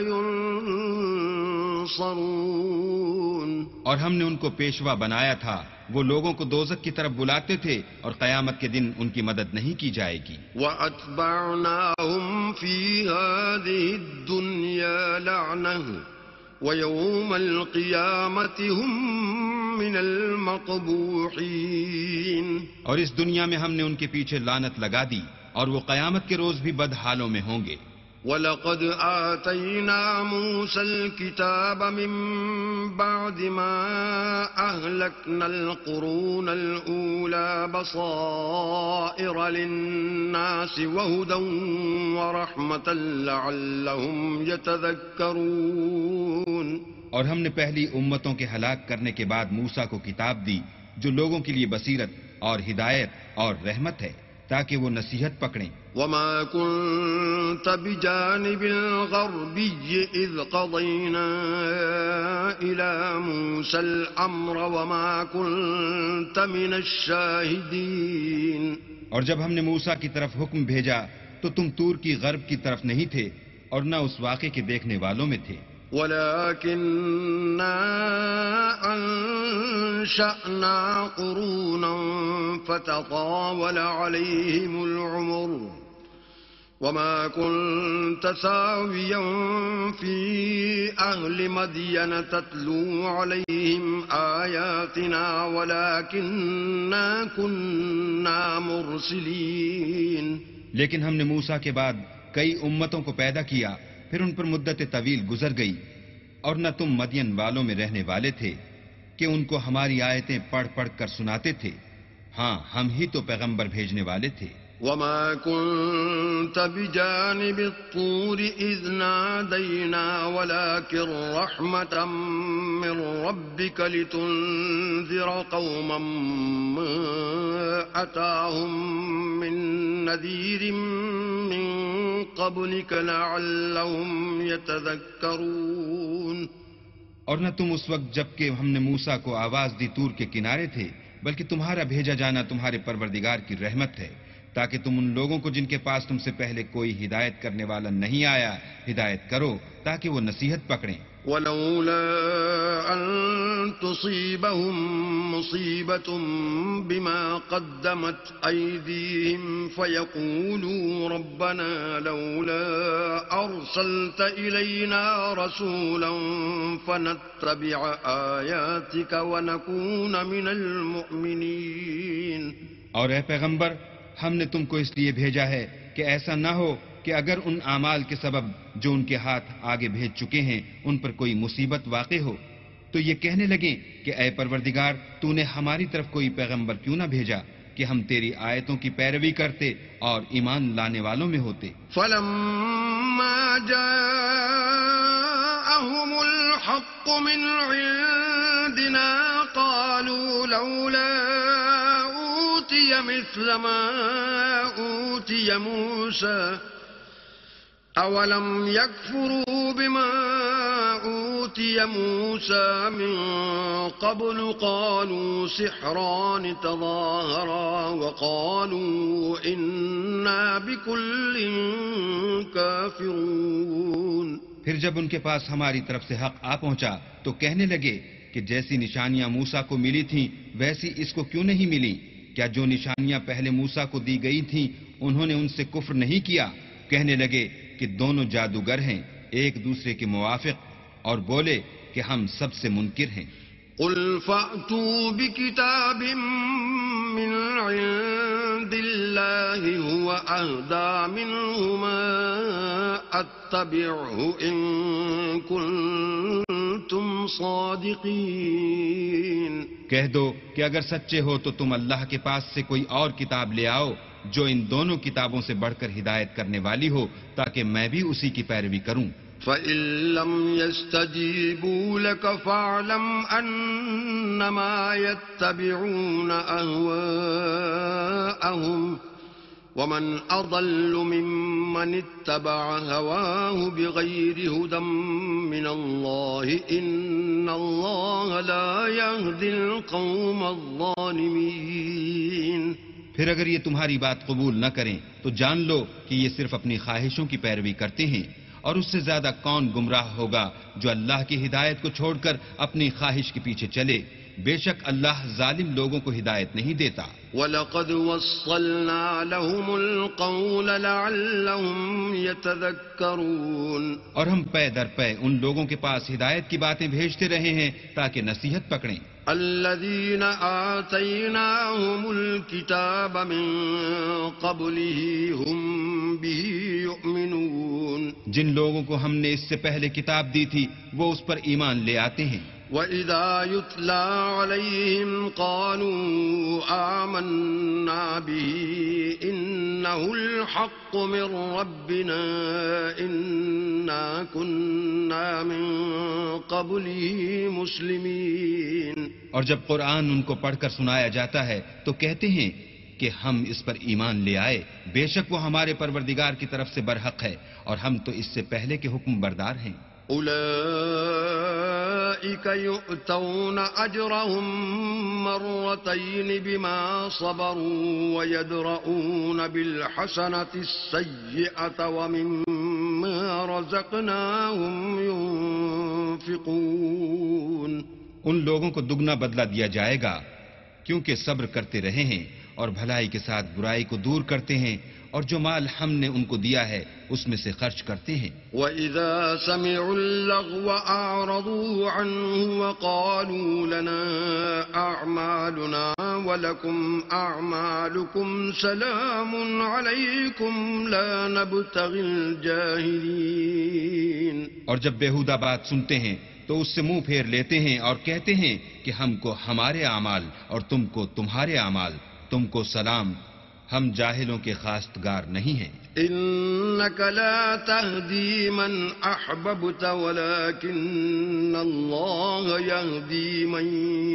يُنصَرُونَ. اور ہم نے ان کو پیشوا بنایا تھا، وہ لوگوں کو دوزخ کی طرف بلاتے تھے اور قیامت کے دن ان کی مدد نہیں کی جائے گی. وَأَتْبَعْنَاهُمْ فِي هَذِهِ الدُّنْيَا لَعْنَةً وَيَوْمَ الْقِيَامَةِ هُمْ مِنَ الْمَقْبُوحِينَ. اور اس دنیا میں ہم نے ان کے پیچھے لعنت لگا دی اور وہ قیامت کے روز بھی بدحالوں میں ہوں گے. وَلَقَدْ آتَيْنَا مُوسَى الْكِتَابَ مِنْ بَعْدِ مَا أَهْلَكْنَا الْقُرُونَ الْأُولَى بَصَائِرَ لِلنَّاسِ وَهُدًى وَرَحْمَةً لَعَلَّهُمْ يَتَذَكَّرُونَ. اور ہم نے پہلی امتوں کے ہلاک کرنے کے بعد موسیٰ کو کتاب دی جو لوگوں کے لیے بصیرت اور ہدایت اور رحمت ہے تاکہ وہ نصیحت پکڑیں. وَمَا كُنْتَ بِجَانِبِ الْغَرْبِيِّ إِذْ قَضَيْنَا إِلَى مُوسَى الْأَمْرَ وَمَا كُنْتَ مِنَ الشَّاهِدِينَ. اور جب ہم نے موسیٰ کی طرف حکم بھیجا تو تم طور کی غرب کی طرف نہیں تھے اور نہ اس واقعے کے دیکھنے والوں میں تھے. وَلَكِنَّا أَنشَأْنَا قُرُونًا فَتَطَاوَلَ عَلَيْهِمُ الْعُمُرُ وَمَا كُنْتَ سَاوِيًا فِي أَهْلِ مَدْيَنَ تَتْلُو عَلَيْهِمْ آيَاتِنَا وَلَكِنَّا كُنَّا مُرْسِلِينَ. لیکن ہم نے موسیٰ کے بعد کئی امتوں کو پیدا کیا، پھر ان پر مدت طویل گزر گئی اور نہ تم مدین والوں میں رہنے والے تھے کہ ان کو ہماری آیتیں پڑھ پڑھ کر سناتے تھے. ہاں ہم ہی تو پیغمبر بھیجنے والے تھے. وَمَا كُنْتَ بِجَانِبِ الطُّورِ إِذْ نَادَيْنَا وَلَكِنْ رَحْمَةً مِّن رَّبِّكَ لِتُنذِرَ قَوْمًا مَّا أَتَاهُم مِّن نَّذِيرٍ مِّن قَبْلِكَ لَعَلَّهُمْ يَتَذَكَّرُونَ. اور نہ تم اس وقت جب کہ ہم نے موسیٰ کو آواز دی طور کے کنارے تھے، بلکہ تمہارا بھیجا جانا تمہارے پروردگار کی رحمت ہے تاکہ تم ان لوگوں کو جن کے پاس تم سے پہلے کوئی ہدایت کرنے والا نہیں آیا ہدایت کرو تاکہ وہ نصیحت پکڑیں. وَلَوْلَا أَن تُصِيبَهُم مُّصِيبَةٌ بِمَا قَدَّمَتْ أَيْدِيهِمْ فَيَقُولُوا رَبَّنَا لَوْلَا أَرْسَلْتَ إِلَيْنَا رَسُولًا فَنَتَّبِعَ آيَاتِكَ وَنَكُونَ مِنَ الْمُؤْمِنِينَ. اور اے پیغمبر، ہم نے تم کو اس لیے بھیجا ہے کہ ایسا نہ ہو کہ اگر ان اعمال کے سبب جو ان کے ہاتھ آگے بھیج چکے ہیں ان پر کوئی مصیبت واقع ہو تو یہ کہنے لگیں کہ اے پروردگار تو نے ہماری طرف کوئی پیغمبر کیوں نہ بھیجا کہ ہم تیری آیتوں کی پیروی کرتے اور ایمان لانے والوں میں ہوتے. فَلَمَّا جَاءَهُمُ الْحَقُّ مِنْ عِنْدِنَا قَالُوا لَوْلَا أُوتِيَ مِثْلَ مَا أُوتِيَ مُوسَى أَوَلَمْ يَكْفُرُوا بِمَا أُوتِيَ مُوسَى مِنْ قَبْلُ قَالُوا سِحْرَانِ تَظَاهَرَا وَقَالُوا إِنَّا بِكُلٍّ كَافِرُونَ. پھر جب ان کے پاس ہماری طرف سے حق آ پہنچا تو کہنے لگے کہ جیسی نشانیاں موسیٰ کو ملی تھیں ویسی اس کو کیوں نہیں ملی؟ کیا جو نشانیاں پہلے موسیٰ کو دی گئی تھیں انہوں نے ان سے کفر نہیں کیا؟ کہنے لگے کہ دونوں جادوگر ہیں ایک دوسرے کے موافق اور بولے کہ ہم سب سے منکر ہیں. قُلْ فَأْتُوا بِكِتَابٍ مِّنْ عِندِ اللَّهِ هُوَ أَهْدَىٰ مِنْهُ مَا فاتبعه إن كنتم صادقين. کہہ دو کہ اگر سچے ہو تو تم اللہ کے پاس سے کوئی اور کتاب لے آؤ جو ان دونوں کتابوں سے بڑھ کر ہدایت کرنے والی ہو تاکہ میں بھی اسی کی پیروی کروں. فَإِن لَّمْ يَسْتَجِيبُوا لَكَ فَاعْلَمْ أَنَّمَا يَتَّبِعُونَ أَهْوَاءَهُمْ وَمَنْ أَضَلُّ مِمَّنِ اتَّبَعَ هَوَاهُ بِغَيْرِ هُدًى مِّنَ اللَّهِ إِنَّ اللَّهَ لَا يَهْدِي الْقَوْمَ الظَّالِمِينَ. پھر اگر یہ تمہاری بات قبول نہ کریں تو جان لو کہ یہ صرف اپنی خواہشوں کی پیروی کرتے ہیں، اور اس سے زیادہ کون گمراہ ہوگا جو اللہ کی ہدایت کو چھوڑ کر اپنی خواہش کے پیچھے چلے. بے شک اللہ ظالم لوگوں کو ہدایت نہیں دیتا. وَلَقَدْ وَصَّلْنَا لَهُمُ الْقَوْلَ لَعَلَّهُمْ يَتَذَكَّرُونَ. اور ہم پے در پے ان لوگوں کے پاس ہدایت کی باتیں بھیجتے رہے ہیں تاکہ نصیحت پکڑیں. الذين آتيناهم الكتاب من قبله هم به يؤمنون. جن لوگوں کو ہم نے اس سے پہلے کتاب دی تھی وہ اس پر ایمان لے آتے ہیں. وَإِذَا يُتْلَى عَلَيْهِمْ قَالُوا آمَنَّا بِهِ إِنَّهُ الْحَقُّ مِنْ رَبِّنَا إِنَّا كُنَّا مِنْ قَبْلِهِ مُسْلِمِينَ. اور جب قرآن ان کو پڑھ کر سنایا جاتا ہے تو کہتے ہیں کہ ہم اس پر ایمان لے آئے، بے شک وہ ہمارے پروردگار کی طرف سے برحق ہے اور ہم تو اس سے پہلے کے حکم بردار ہیں. أولئك يؤتون أجرهم مرتين بما صبروا ويدرؤون بالحسنة السيئة ومما رزقناهم ينفقون. ان لوگوں کو دگنا بدلہ دیا جائے گا کیونکہ صبر کرتے رہے ہیں اور بھلائی کے ساتھ برائی کو دور کرتے ہیں اور جو مال ہم نے ان کو دیا ہے اس میں سے خرچ کرتے ہیں. وَإِذَا سَمِعُوا اللَّغْوَ أَعْرَضُوا عَنْهُ وَقَالُوا لَنَا أَعْمَالُنَا وَلَكُمْ أَعْمَالُكُمْ سَلَامٌ عَلَيْكُمْ لَا نَبْتَغِي الْجَاهِلِينَ. اور جب بیہودہ بات سنتے ہیں تو اس سے منہ پھیر لیتے ہیں اور کہتے ہیں کہ ہم کو ہمارے اعمال اور تم کو تمہارے اعمال، تم کو سلام، ہم جاہلوں کے خواستگار نہیں ہیں. إنك لا تهدي من أحببت ولكن الله يهدي من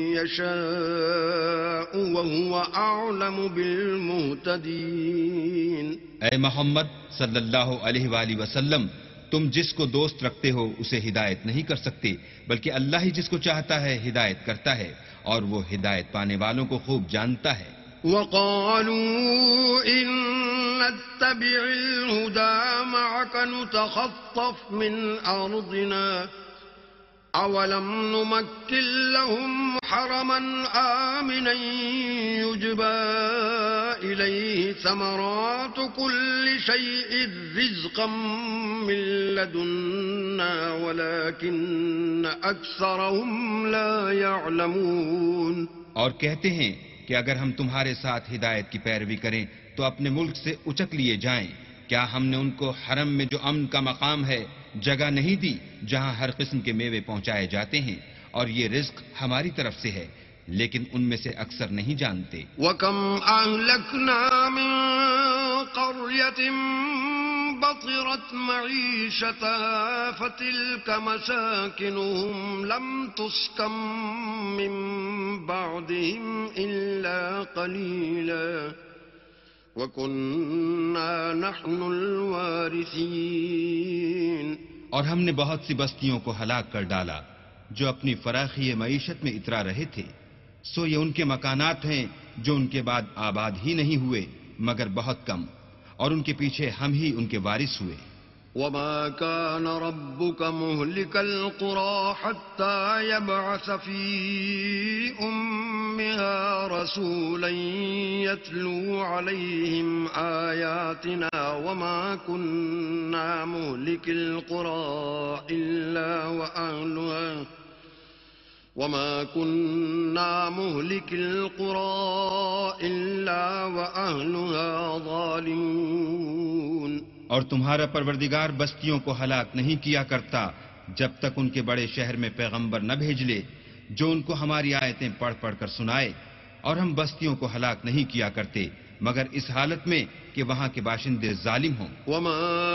يشاء وهو أعلم بالمهتدين. اے محمد صلی اللہ علیہ وآلہ وسلم، تم جس کو دوست رکھتے ہو اسے ہدایت نہیں کر سکتے، بلکہ اللہ ہی جس کو چاہتا ہے ہدایت کرتا ہے اور وہ ہدایت پانے والوں کو خوب جانتا ہے. وقالوا إن نتبع الهدى معك نتخطف من أرضنا أولم نمكن لهم حرما آمنا يجبى إليه ثمرات كل شيء رزقا من لدنا ولكن أكثرهم لا يعلمون. اور کہتے ہیں کہ اگر ہم تمہارے ساتھ ہدایت کی پیروی کریں تو اپنے ملک سے اچک لیے جائیں. کیا ہم نے ان کو حرم میں جو امن کا مقام ہے جگہ نہیں دی جہاں ہر قسم کے میوے پہنچائے جاتے ہیں، اور یہ رزق ہماری طرف سے ہے، لیکن ان میں سے اکثر نہیں جانتے. وَكَمْ أَهْلَكْنَا مِنْ قَرْيَةٍ بَطِرَتْ مَعِيشَتَهَا فَتِلْكَ مَسَاكِنُهُمْ لَمْ تُسْكَنْ مِنْ بَعْدِهِمْ إِلَّا قَلِيلًا وَكُنَّا نَحْنُ الْوَارِثِينَ. اور ہم نے بہت سی بستیوں کو ہلاک کر ڈالا جو اپنی فراخی معیشت میں اترا رہے تھے، سو یہ ان کے مکانات ہیں جو ان کے بعد آباد ہی نہیں ہوئے مگر بہت کم، اور ان کے پیچھے ہم ہی ان کے وارث ہوئے. وَمَا كَانَ رَبُّكَ مُهْلِكَ الْقُرَى حَتَّى يَبْعَثَ فِي أُمِّهَا رَسُولًا يَتْلُو عَلَيْهِمْ آيَاتِنَا وَمَا كُنَّا مُهْلِكِ الْقُرَى إِلَّا وَأَهْلُهَا ظَالِمُونَ. اور تمہارا پروردگار بستیوں کو ہلاک نہیں کیا کرتا جب تک ان کے بڑے شہر میں پیغمبر نہ بھیج لے جو ان کو ہماری آیتیں پڑھ پڑھ کر سنائے، اور ہم بستیوں کو ہلاک نہیں کیا کرتے مگر اس حالت میں کہ وہاں کے باشندے ظالم ہوں۔ وما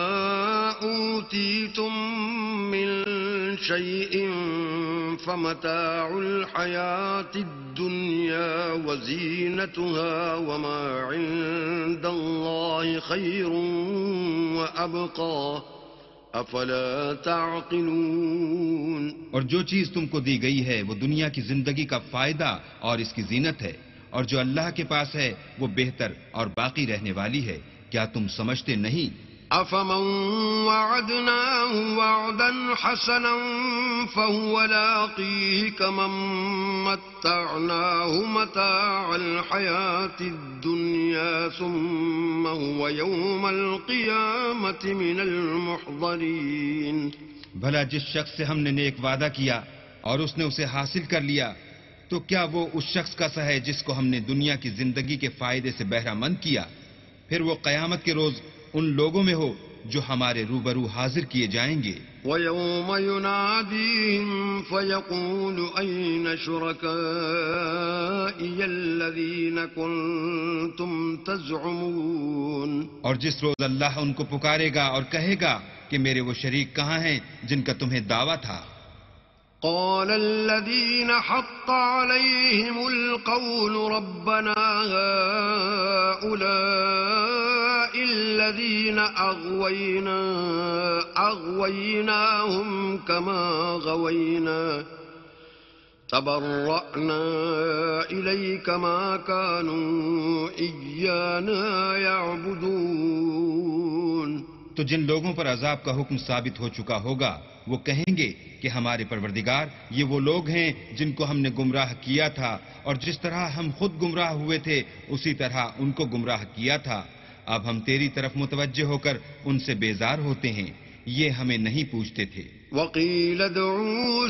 أوتيتم من شيء فمتاع الحياة الدنيا وزينتها وما عند الله خير وأبقى افلا تعقلون۔ اور جو چیز تم کو دی گئی ہے وہ دنیا کی زندگی کا فائدہ اور اس کی زینت ہے، اور جو اللہ کے پاس ہے وہ بہتر اور باقی رہنے والی ہے، کیا تم سمجھتے نہیں؟ افمن وعدناه وعدا حسنا فهو لاقيه كمن متعناه متاع الحياة الدنيا ثم هو يوم القيامة من المحضرين۔ بھلا جس شخص سے ہم نے نیک وعدہ کیا اور اس نے اسے حاصل کر لیا تو کیا وہ اس شخص کا سا ہے جس کو ہم نے دنیا کی زندگی کے فائدے سے بہرہ مند کیا، پھر وہ قیامت کے روز ان لوگوں میں ہو جو ہمارے روبرو حاضر کیے جائیں گے۔ وَيَوْمَ يُنَادِيهِمْ فَيَقُولُ أَيْنَ شُرَكَائِيَ الَّذِينَ كُنتُمْ تَزْعُمُونَ، اور جس روز اللہ ان کو پکارے گا اور کہے گا کہ میرے وہ شریک کہاں ہیں جن کا تمہیں دعویٰ تھا۔ قال الذين حق عليهم القول ربنا هؤلاء الذين أغويناهم كما غوينا تبرأنا إليك ما كانوا إيانا يعبدون۔ تو جن لوگوں پر عذاب کا حکم ثابت ہو چکا ہوگا وہ کہیں گے کہ ہمارے پروردگار یہ وہ لوگ ہیں جن کو ہم نے گمراہ کیا تھا، اور جس طرح ہم خود گمراہ ہوئے تھے اسی طرح ان کو گمراہ کیا تھا۔ اب ہم تیری طرف متوجہ ہو کر ان سے بیزار ہوتے ہیں، یہ ہمیں نہیں پوچھتے تھے۔ وَقِيلَ ادْعُوا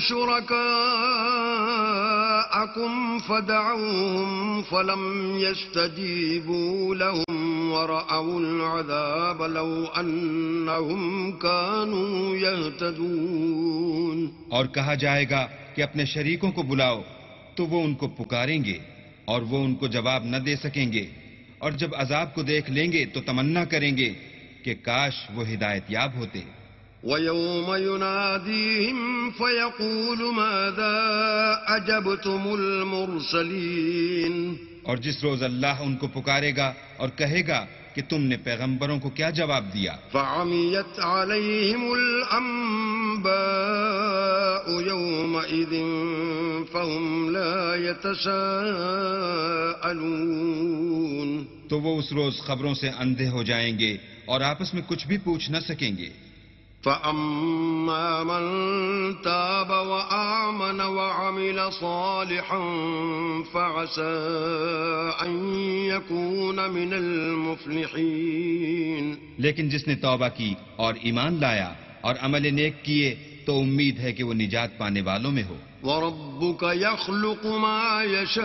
شُرَكَاءَكُمْ فَدَعَوْهُمْ فَلَمْ يَسْتَجِيبُوا لَهُمْ وَرَأَوُا الْعَذَابَ لَوْ أَنَّهُمْ كَانُوا يَهْتَدُونَ۔ اور کہا جائے گا کہ اپنے شریکوں کو بلاؤ تو وہ ان کو پکاریں گے اور وہ ان کو جواب نہ دے سکیں گے، اور جب عذاب کو دیکھ لیں گے تو تمنا کریں گے کہ کاش وہ ہدایت یاب ہوتے۔ وَيَوْمَ يُنَادِيهِمْ فَيَقُولُ مَاذَا أَجَبْتُمُ الْمُرْسَلِينَ، اور جس روز اللہ ان کو پکارے گا اور کہے گا کہ تم نے پیغمبروں کو کیا جواب دیا۔ فَعَمِيَتْ عَلَيْهِمُ الْأَنبَاءُ يَوْمَئِذٍ فَهُمْ لَا يَتَسَاءَلُونَ، تو وہ اس روز خبروں سے اندھے ہو جائیں گے اور آپس میں کچھ بھی پوچھ نہ سکیں گے۔ فَأَمَّا مَن تَابَ وَآمَنَ وَعَمِلَ صَالِحًا فَعَسَىٰ أَن يَكُونَ مِنَ الْمُفْلِحِينَ، لیکن جس نے توبہ کی اور ایمان لایا اور عمل نیک کیے تو امید ہے کہ وہ نجات پانے والوں میں ہو۔ وَرَبُّكَ يَخْلُقُ مَا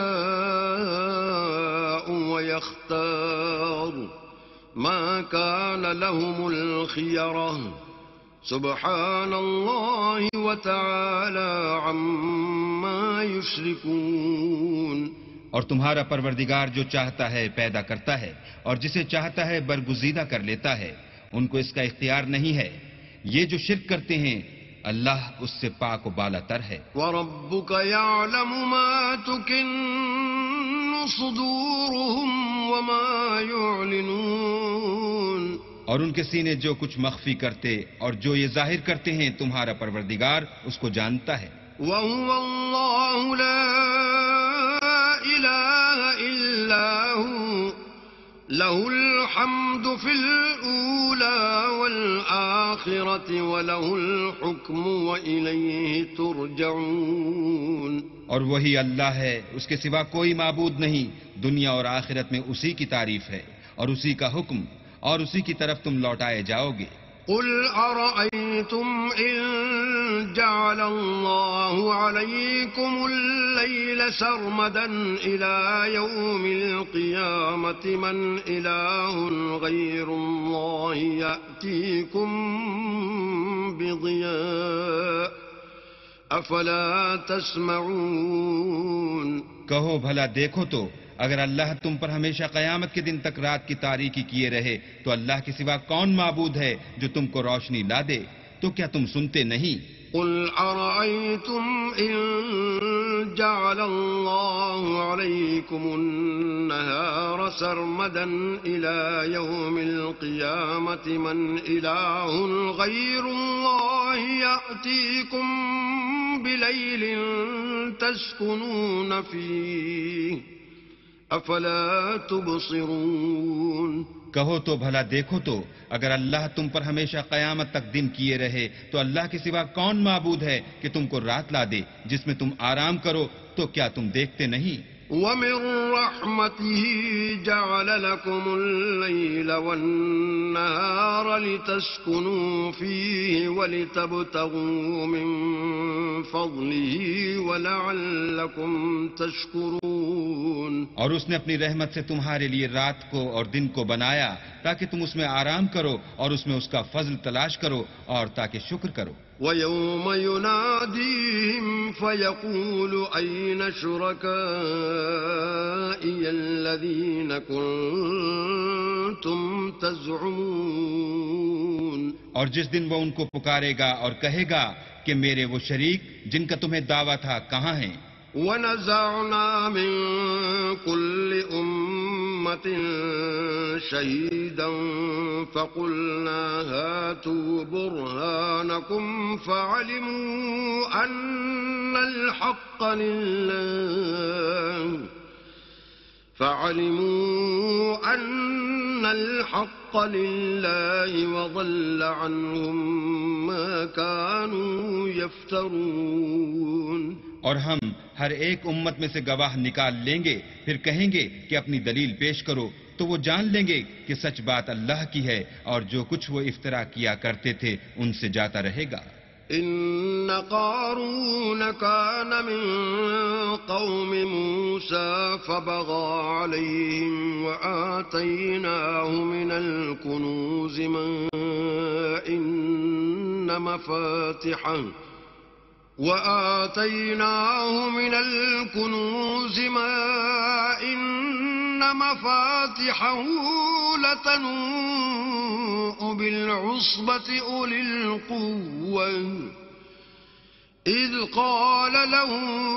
يَشَاءُ وَيَخْتَارُ مَا كَانَ لَهُمُ الْخِيَرَةُ سُبْحَانَ اللَّهِ وَتَعَالَى عَمَّا يُشْرِكُونَ۔ اور تمہارا پروردگار جو چاہتا ہے پیدا کرتا ہے اور جسے چاہتا ہے برگزیدہ کر لیتا ہے، ان کو اس کا اختیار نہیں ہے۔ یہ جو شرک کرتے ہیں اللہ اس سے پاک و بالا تر ہے۔ وَرَبُّكَ يَعْلَمُ مَا تُكِنُّ صُدُورُهُمْ وَمَا يُعْلِنُونَ، اور ان کے سینے جو کچھ مخفی کرتے اور جو یہ ظاہر کرتے ہیں تمہارا پروردگار اس کو جانتا ہے۔ وَهُوَ اللَّهُ لَا إِلَٰهَ إِلَّا هُوَ لَهُ الْحَمْدُ فِي الْأُولَىٰ وَالْآخِرَةِ وَلَهُ الْحُكْمُ وَإِلَيْهِ تُرْجَعُونَ۔ اور وہی اللہ ہے، اس کے سوا کوئی معبود نہیں، دنیا اور آخرت میں اسی کی تعریف ہے اور اسی کا حکم، اور اسی کی طرف تم لوٹائے جاؤ گے۔ قُلْ أَرَأَيْتُمْ إِن جَعَلَ اللَّهُ عَلَيْكُمُ اللَّيْلَ الليل سرمدا إلى يوم القيامة من إله غير الله يأتيكم بضياء أفلا تسمعون. کہو بھلا دیکھو تو اگر اللہ تم پر ہمیشہ قیامت کے دن تک رات کی تاریکی کیے رہے تو اللہ کے سوا کون معبود ہے جو تم کو روشنی لا دے؟ تو کیا تم سنتے نہیں؟ قل أرأيتم إن جعل الله عليكم النهار سرمدا إلى يوم القيامة من إله غير الله يأتيكم بليل تسكنون فيه أفلا تبصرون. کہو تو بھلا دیکھو تو اگر اللہ تم پر ہمیشہ قیامت تک دن کیے رہے تو اللہ کے سوا کون معبود ہے کہ تم کو رات لا دے جس میں تم آرام کرو؟ تو کیا تم دیکھتے نہیں؟ وَمِن رَحْمَتِهِ جَعَلَ لَكُمُ اللَّيْلَ وَالنَّهَارَ لِتَسْكُنُوا فِيهِ وَلِتَبْتَغُوا مِن فَضْلِهِ وَلَعَلَّكُمْ تَشْكُرُونَ. اور اس نے اپنی رحمت سے تمہارے لیے رات کو اور دن کو بنایا تاکہ تم اس میں آرام کرو اور اس میں اس کا فضل تلاش کرو اور تاکہ شکر کرو. وَيَوْمَ يُنَادِيهِمْ فَيَقُولُ أَيْنَ شُرَكَائِيَ الَّذِينَ كُنتُمْ تَزْعُمُونَ. اور جس دن وہ ان کو پکارے گا اور کہے گا کہ میرے وہ شریک جن کا تمہیں دعویٰ تھا کہاں ہیں؟ وَنَزَعْنَا مِن كُلِّ أُمَّةٍ شَهِيدًا فَقُلْنَا هَاتُوا بُرْهَانَكُمْ فَعَلِمُوا أَنَّ الْحَقَّ لِلَّهِ وَضَلَّ عَنْهُمْ مَا كَانُوا يَفْتَرُونَ. اور ہم ہر ایک امت میں سے گواہ نکال لیں گے، پھر کہیں گے کہ اپنی دلیل پیش کرو، تو وہ جان لیں گے کہ سچ بات اللہ کی ہے اور جو کچھ وہ افترا کیا کرتے تھے ان سے جاتا رہے گا. إن قارون كان من قوم موسى فبغى عليهم وآتيناه من الكنوز ما إن مفاتحه لتنوء بالعصبة أولي القوة إذ قال له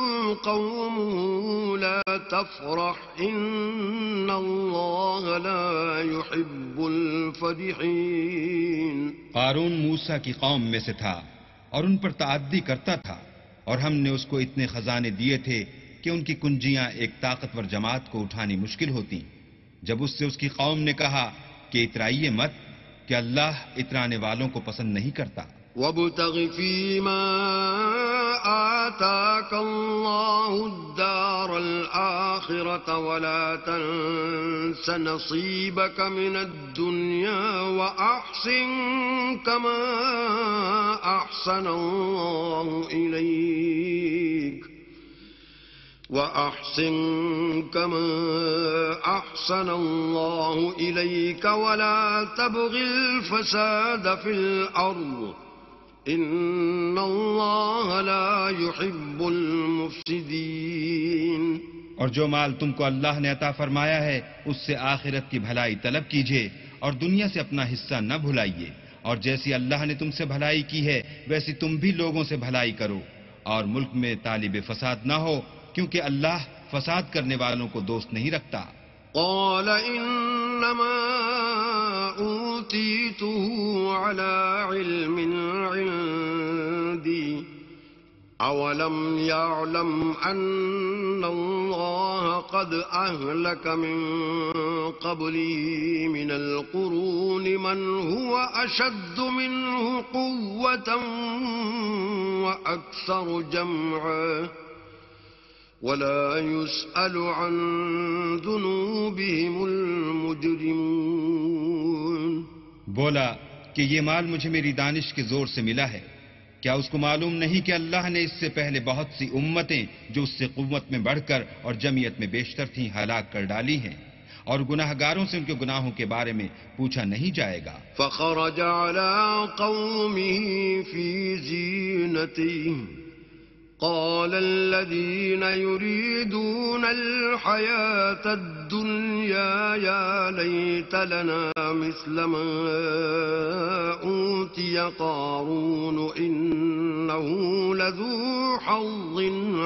قومه لا تفرح إن الله لا يحب الفرحين. قارون موسیٰ کی قوم میں سے تھا اور ان پر تعدی کرتا تھا، اور ہم نے اس کو اتنے خزانے دیے تھے کہ ان کی کنجیاں ایک طاقتور جماعت کو اٹھانی مشکل ہوتی. جب اس سے اس کی قوم نے کہا کہ اترائیے مت کہ اللہ اترانے والوں کو پسند نہیں کرتا. وَابْتَغِ فِيمَا آتَاكَ اللَّهُ الدَّارَ الْآخِرَةَ وَلَا تَنْسَ نَصِيبَكَ مِنَ الدُّنْيَا وَأَحْسِنْ كَمَا أَحْسَنَ اللَّهُ إِلَيْكَ وَلَا تَبْغِ الْفَسَادَ فِي الْأَرْضِ إِنَّ اللَّهَ لَا يُحِبُّ الْمُفْسِدِينَ. اور جو مال تم کو اللہ نے عطا فرمایا ہے اس سے آخرت کی بھلائی طلب کیجیے اور دنیا سے اپنا حصہ نہ بھلائیے، اور جیسی اللہ نے تم سے بھلائی کی ہے ویسی تم بھی لوگوں سے بھلائی کرو، اور ملک میں طالب فساد نہ ہو کیونکہ اللہ فساد کرنے والوں کو دوست نہیں رکھتا. قال انما اوتیته على علم عندي اولم يعلم ان الله قد اهلك من قبله من القرون من هو اشد منه قوة واكثر جمعا ولا يسأل عن ذنوبهم المجرمون. بولا کہ یہ مال مجھے میری دانش کے زور سے ملا ہے. کیا اس کو معلوم نہیں کہ اللہ نے اس سے پہلے بہت سی امتیں جو اس سے قوت میں بڑھ کر اور جمعیت میں بیشتر تھیں ہلاک کر ڈالی ہیں، اور گناہگاروں سے ان کے گناہوں کے بارے میں پوچھا نہیں جائے گا۔ فخرج على قومه في زينته قال الذين يريدون الحياة الدنيا يا ليت لنا مثل ما أوتي قارون إنه لذو حظ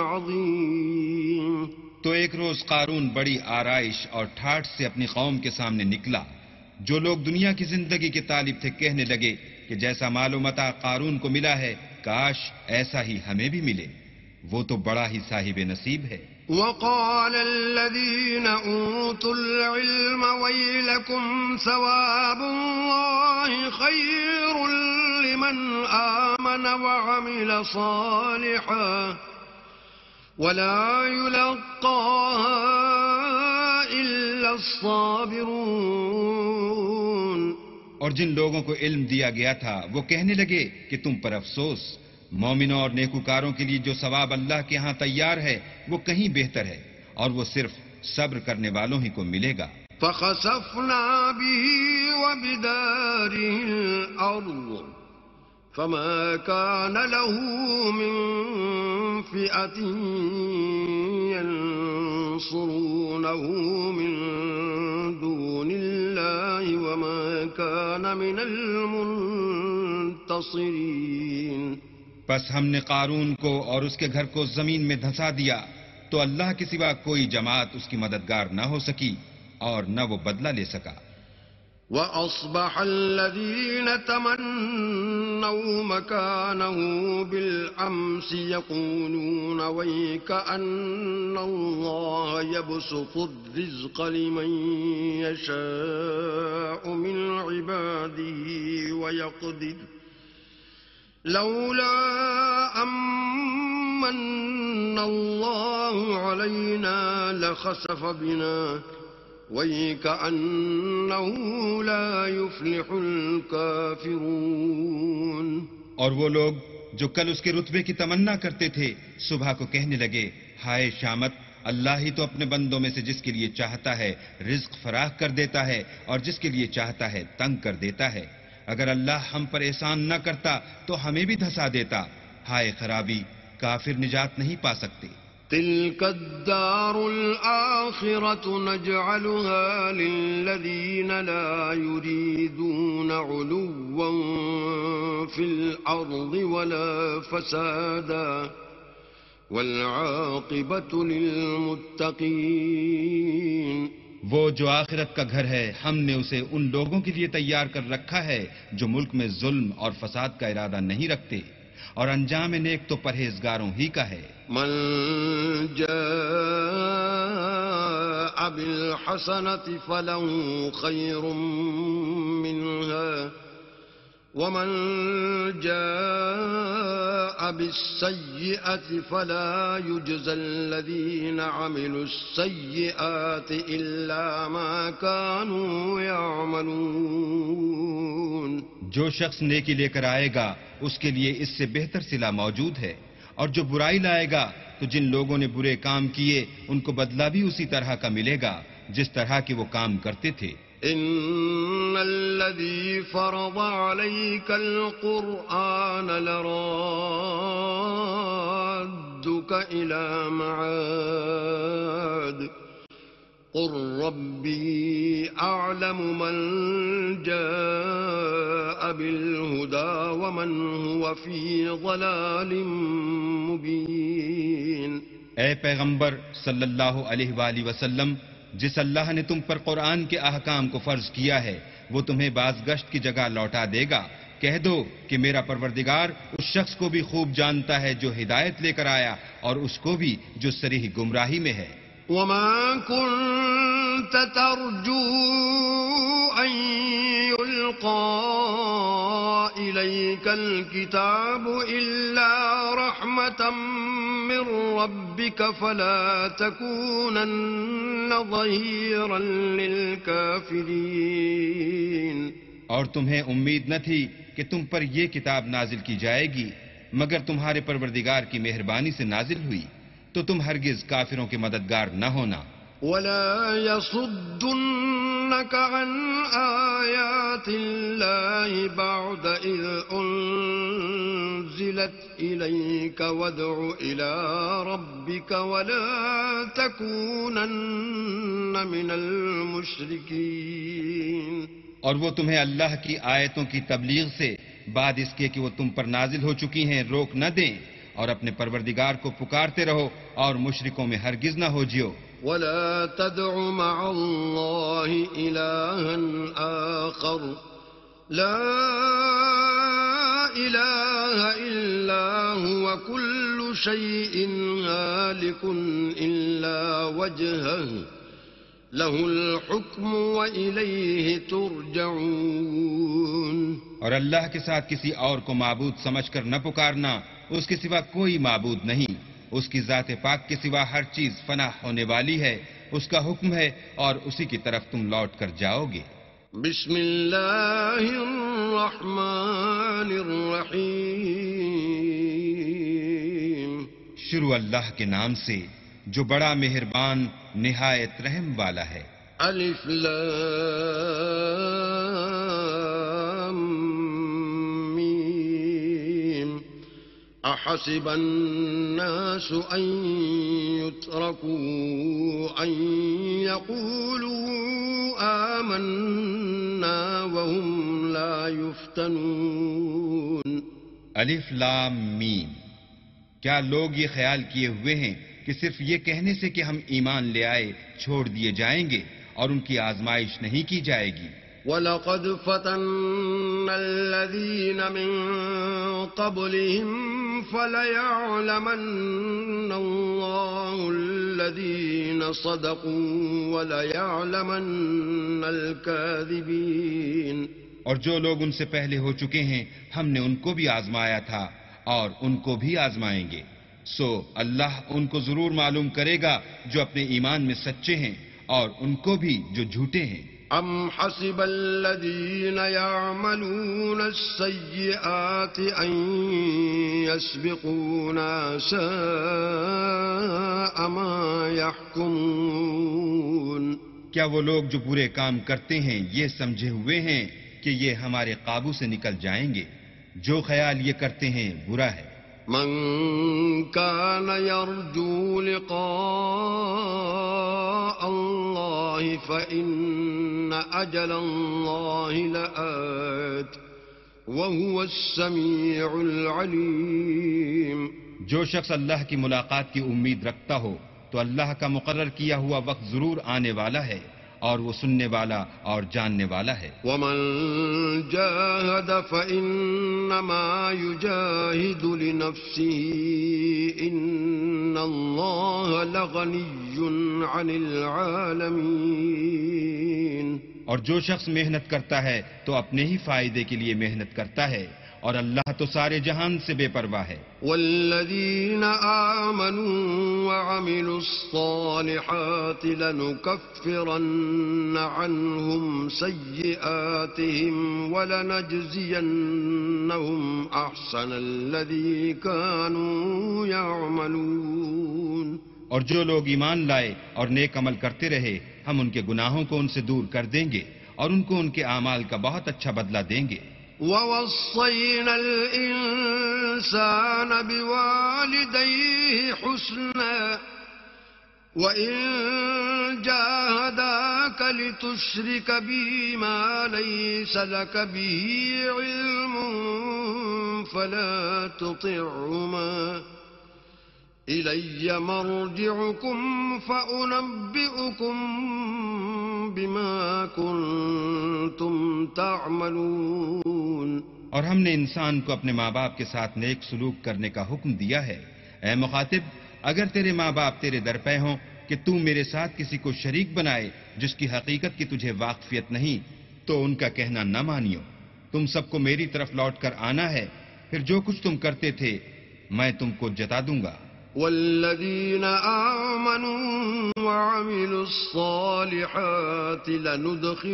عظيم۔ تو ایک روز قارون بڑی آرائش اور ٹھاٹھ سے اپنی قوم کے سامنے نکلا۔ جو لوگ دنیا کی زندگی کے طالب تھے کہنے لگے کہ جیسا مال و متاع قارون کو ملا ہے کاش ایسا ہی ہمیں بھی ملے، وہ تو بڑا ہی صاحب نصیب ہے۔ وقال الذين أوتوا العلم ويلكم ثواب الله خير لمن آمن وعمل صالحا ولا يلقاها إلا الصابرون۔ اور جن لوگوں کو علم دیا گیا تھا وہ کہنے لگے کہ تم پر افسوس، مومنوں اور نیکوکاروں کے لیے جو ثواب اللہ کے ہاں تیار ہے وہ کہیں بہتر ہے، اور وہ صرف صبر کرنے والوں ہی کو ملے گا۔ فخسفنا به وبداره الأرض فما كان له من فئة ينصرونه من دون الله وما كان من المنتصرين۔ بس ہم نے قارون کو اور اس کے گھر کو زمین میں دھنسا دیا تو اللہ کے سوا کوئی جماعت اس کی مددگار نہ ہو سکی اور نہ وہ بدلہ لے سکا۔ وَأَصْبَحَ الَّذِينَ تَمَنَّوْا مَكَانَهُ بِالْأَمْسِ يَقُولُونَ وَيْكَأَنَّ اللَّهَ يَبْسُطُ الرِّزْقَ لِمَن يَشَاءُ مِنْ عِبَادِهِ وَيَقْدِرُ لولا أمن الله علينا لخسف بنا وَيْكَأَنَّهُ لَا يُفْلِحُ الْكَافِرُونَ۔ اور وہ لوگ جو کل اس کے رتبے کی تمنا کرتے تھے صبح کو کہنے لگے ہائے شامت، اللہ ہی تو اپنے بندوں میں سے جس کے لیے چاہتا ہے رزق فراخ کر دیتا ہے اور جس کے لیے چاہتا ہے تنگ کر دیتا ہے۔ اگر اللہ ہم پر احسان نہ کرتا تو ہمیں بھی دھسا دیتا۔ ہائے خرابی، کافر نجات نہیں پا سکتے۔ تلك الدار الآخرة نجعلها للذين لا يريدون علوا في الأرض ولا فسادا والعاقبة للمتقين۔ وہ جو آخرت کا گھر ہے ہم نے اسے ان لوگوں کے لیے تیار کر رکھا ہے جو ملک میں ظلم اور فساد کا ارادہ نہیں رکھتے، اور انجام نیک تو پرہیزگاروں ہی کا ہے۔ من جاء بالحسنة فله خير منها ومن جاء بالسيئة فلا يجزى الذين عملوا السيئات إلا ما كانوا يعملون۔ جو شخص نیکی لے کر آئے گا اس کے لیے اس سے بہتر صلہ موجود ہے، اور جو برائی لائے گا تو جن لوگوں نے برے کام کیے ان کو بدلہ بھی اسی طرح کا ملے گا جس طرح کے وہ کام کرتے تھے۔ ان الذي فرض عليك القرآن لرادك الى معاد قل ربي اعلم من جاء بالهدى ومن هو في ضلال مبين۔ اے پیغمبر صلی اللہ علیہ وآلہ وسلم، جس اللہ نے تم پر قرآن کے احکام کو فرض کیا ہے وہ تمہیں بازگشت کی جگہ لوٹا دے گا۔ کہہ دو کہ میرا پروردگار اس شخص کو بھی خوب جانتا ہے جو ہدایت لے کر آیا اور اس کو بھی جو صریح گمراہی میں ہے۔ وما كنت ترجو أن يلقى إليك الكتاب إلا رحمة من ربك فلا تكونن ظهيرا للكافرين۔ اور تمہیں امید نہ تھی کہ تم پر یہ کتاب نازل کی جائے گی مگر تمہارے پروردگار کی مہربانی سے نازل ہوئی تو تم ہرگز کافروں کے مددگار نہ ہونا. ولا يصدنك عن آيات الله بعد إذ أنزلت إليك وادع إلى ربك ولا تكونن من المشركين. اور وہ تمہیں اللہ کی آیتوں کی تبلیغ سے بعد اس کے کہ وہ تم پر نازل ہو چکی ہیں روک نہ دیں، اور اپنے پروردگار کو پکارتے رہو اور مشرکوں میں ہرگز نہ ہو جیو. ولا تدع مع الله إلها آخر لا إله إلا هو كل شيء هالك إلا وجهه له الحكم وإليه ترجعون. اور اللہ کے ساتھ کسی اور کو معبود سمجھ کر نہ پکارنا، اس کے سوا کوئی معبود نہیں. اس کی ذات پاک کے سوا ہر چیز فنا ہونے والی ہے، اس کا حکم ہے اور اسی کی طرف تم لوٹ کر جاؤ گے. بسم اللہ الرحمن الرحیم. شروع اللہ کے نام سے جو بڑا مہربان نہایت رحم والا ہے. الف لام میم. احسب الناس ان يتركوا ان يقولوا آمنا وهم لا يفتنون. الف لام میم. کیا لوگ یہ خیال کیے ہوئے ہیں کہ صرف یہ کہنے سے کہ ہم ایمان لے آئے چھوڑ دیے جائیں گے اور ان کی آزمائش نہیں کی جائے گی؟ وَلَقَدْ فَتَنَّا الَّذِينَ مِن قَبْلِهِمْ فَلَيَعْلَمَنَّ اللَّهُ الَّذِينَ صَدَقُوا وَلَيَعْلَمَنَّ الْكَاذِبِينَ. اور جو لوگ ان سے پہلے ہو چکے ہیں ہم نے ان کو بھی آزمایا تھا اور ان کو بھی آزمائیں گے، سو اللہ ان کو ضرور معلوم کرے گا جو اپنے ایمان میں سچے ہیں اور ان کو بھی جو جھوٹے ہیں. ام حسب الذين يعملون السيئات ان يسبقونا ساء ما يحكمون. کیا وہ لوگ جو برے کام کرتے ہیں یہ سمجھے ہوئے ہیں کہ یہ ہمارے قابو سے نکل جائیں گے؟ جو خیال یہ کرتے ہیں برا ہے. من كان يرجو لقاء الله فإن أجل الله لآت وهو السميع العليم. جو شخص اللہ کی ملاقات کی امید رکھتا ہو تو اللہ کا مقرر کیا ہوا وقت ضرور آنے والا ہے اور وہ سننے والا اور جاننے والا ہے. ومن جاهد فإنما يجاهد لنفسه إن الله لغني عن العالمين. اور جو شخص محنت کرتا ہے تو اپنے ہی فائدے کے لیے محنت کرتا ہے اور اللہ تو سارے جہان سے بے پرواہ ہے. والذین آمنوا وعملوا الصالحات لنكفرن عنهم سيئاتهم ولنجزينهم احسن الذي كانوا يعملون. اور جو لوگ ایمان لائے اور نیک عمل کرتے رہے ہم ان کے گناہوں کو ان سے دور کر دیں گے اور ان کو ان کے اعمال کا بہت اچھا بدلہ دیں گے. وَوَصَّيْنَا الْإِنسَانَ بِوَالِدَيْهِ حُسْنًا وَإِن جَاهَدَاكَ لِتُشْرِكَ بِي مَا لَيْسَ لَكَ بِهِ عِلْمٌ فَلَا تُطِعْهُمَا إِلَيَّ مَرْجِعُكُمْ فَأُنَبِّئُكُم بِمَا كُنتُمْ تَعْمَلُونَ. اور ہم نے انسان کو اپنے ماں باپ کے ساتھ نیک سلوک کرنے کا حکم دیا ہے. اے مخاطب، اگر تیرے ماں باپ تیرے در پہ ہوں کہ تو میرے ساتھ کسی کو شریک بنائے جس کی حقیقت کی تجھے واقفیت نہیں تو ان کا کہنا نہ مانیو. تم سب کو میری طرف لوٹ کر آنا ہے، پھر جو کچھ تم کرتے تھے میں تم کو جتا دوں گا. والذین آمنوا وعملوا الصالحات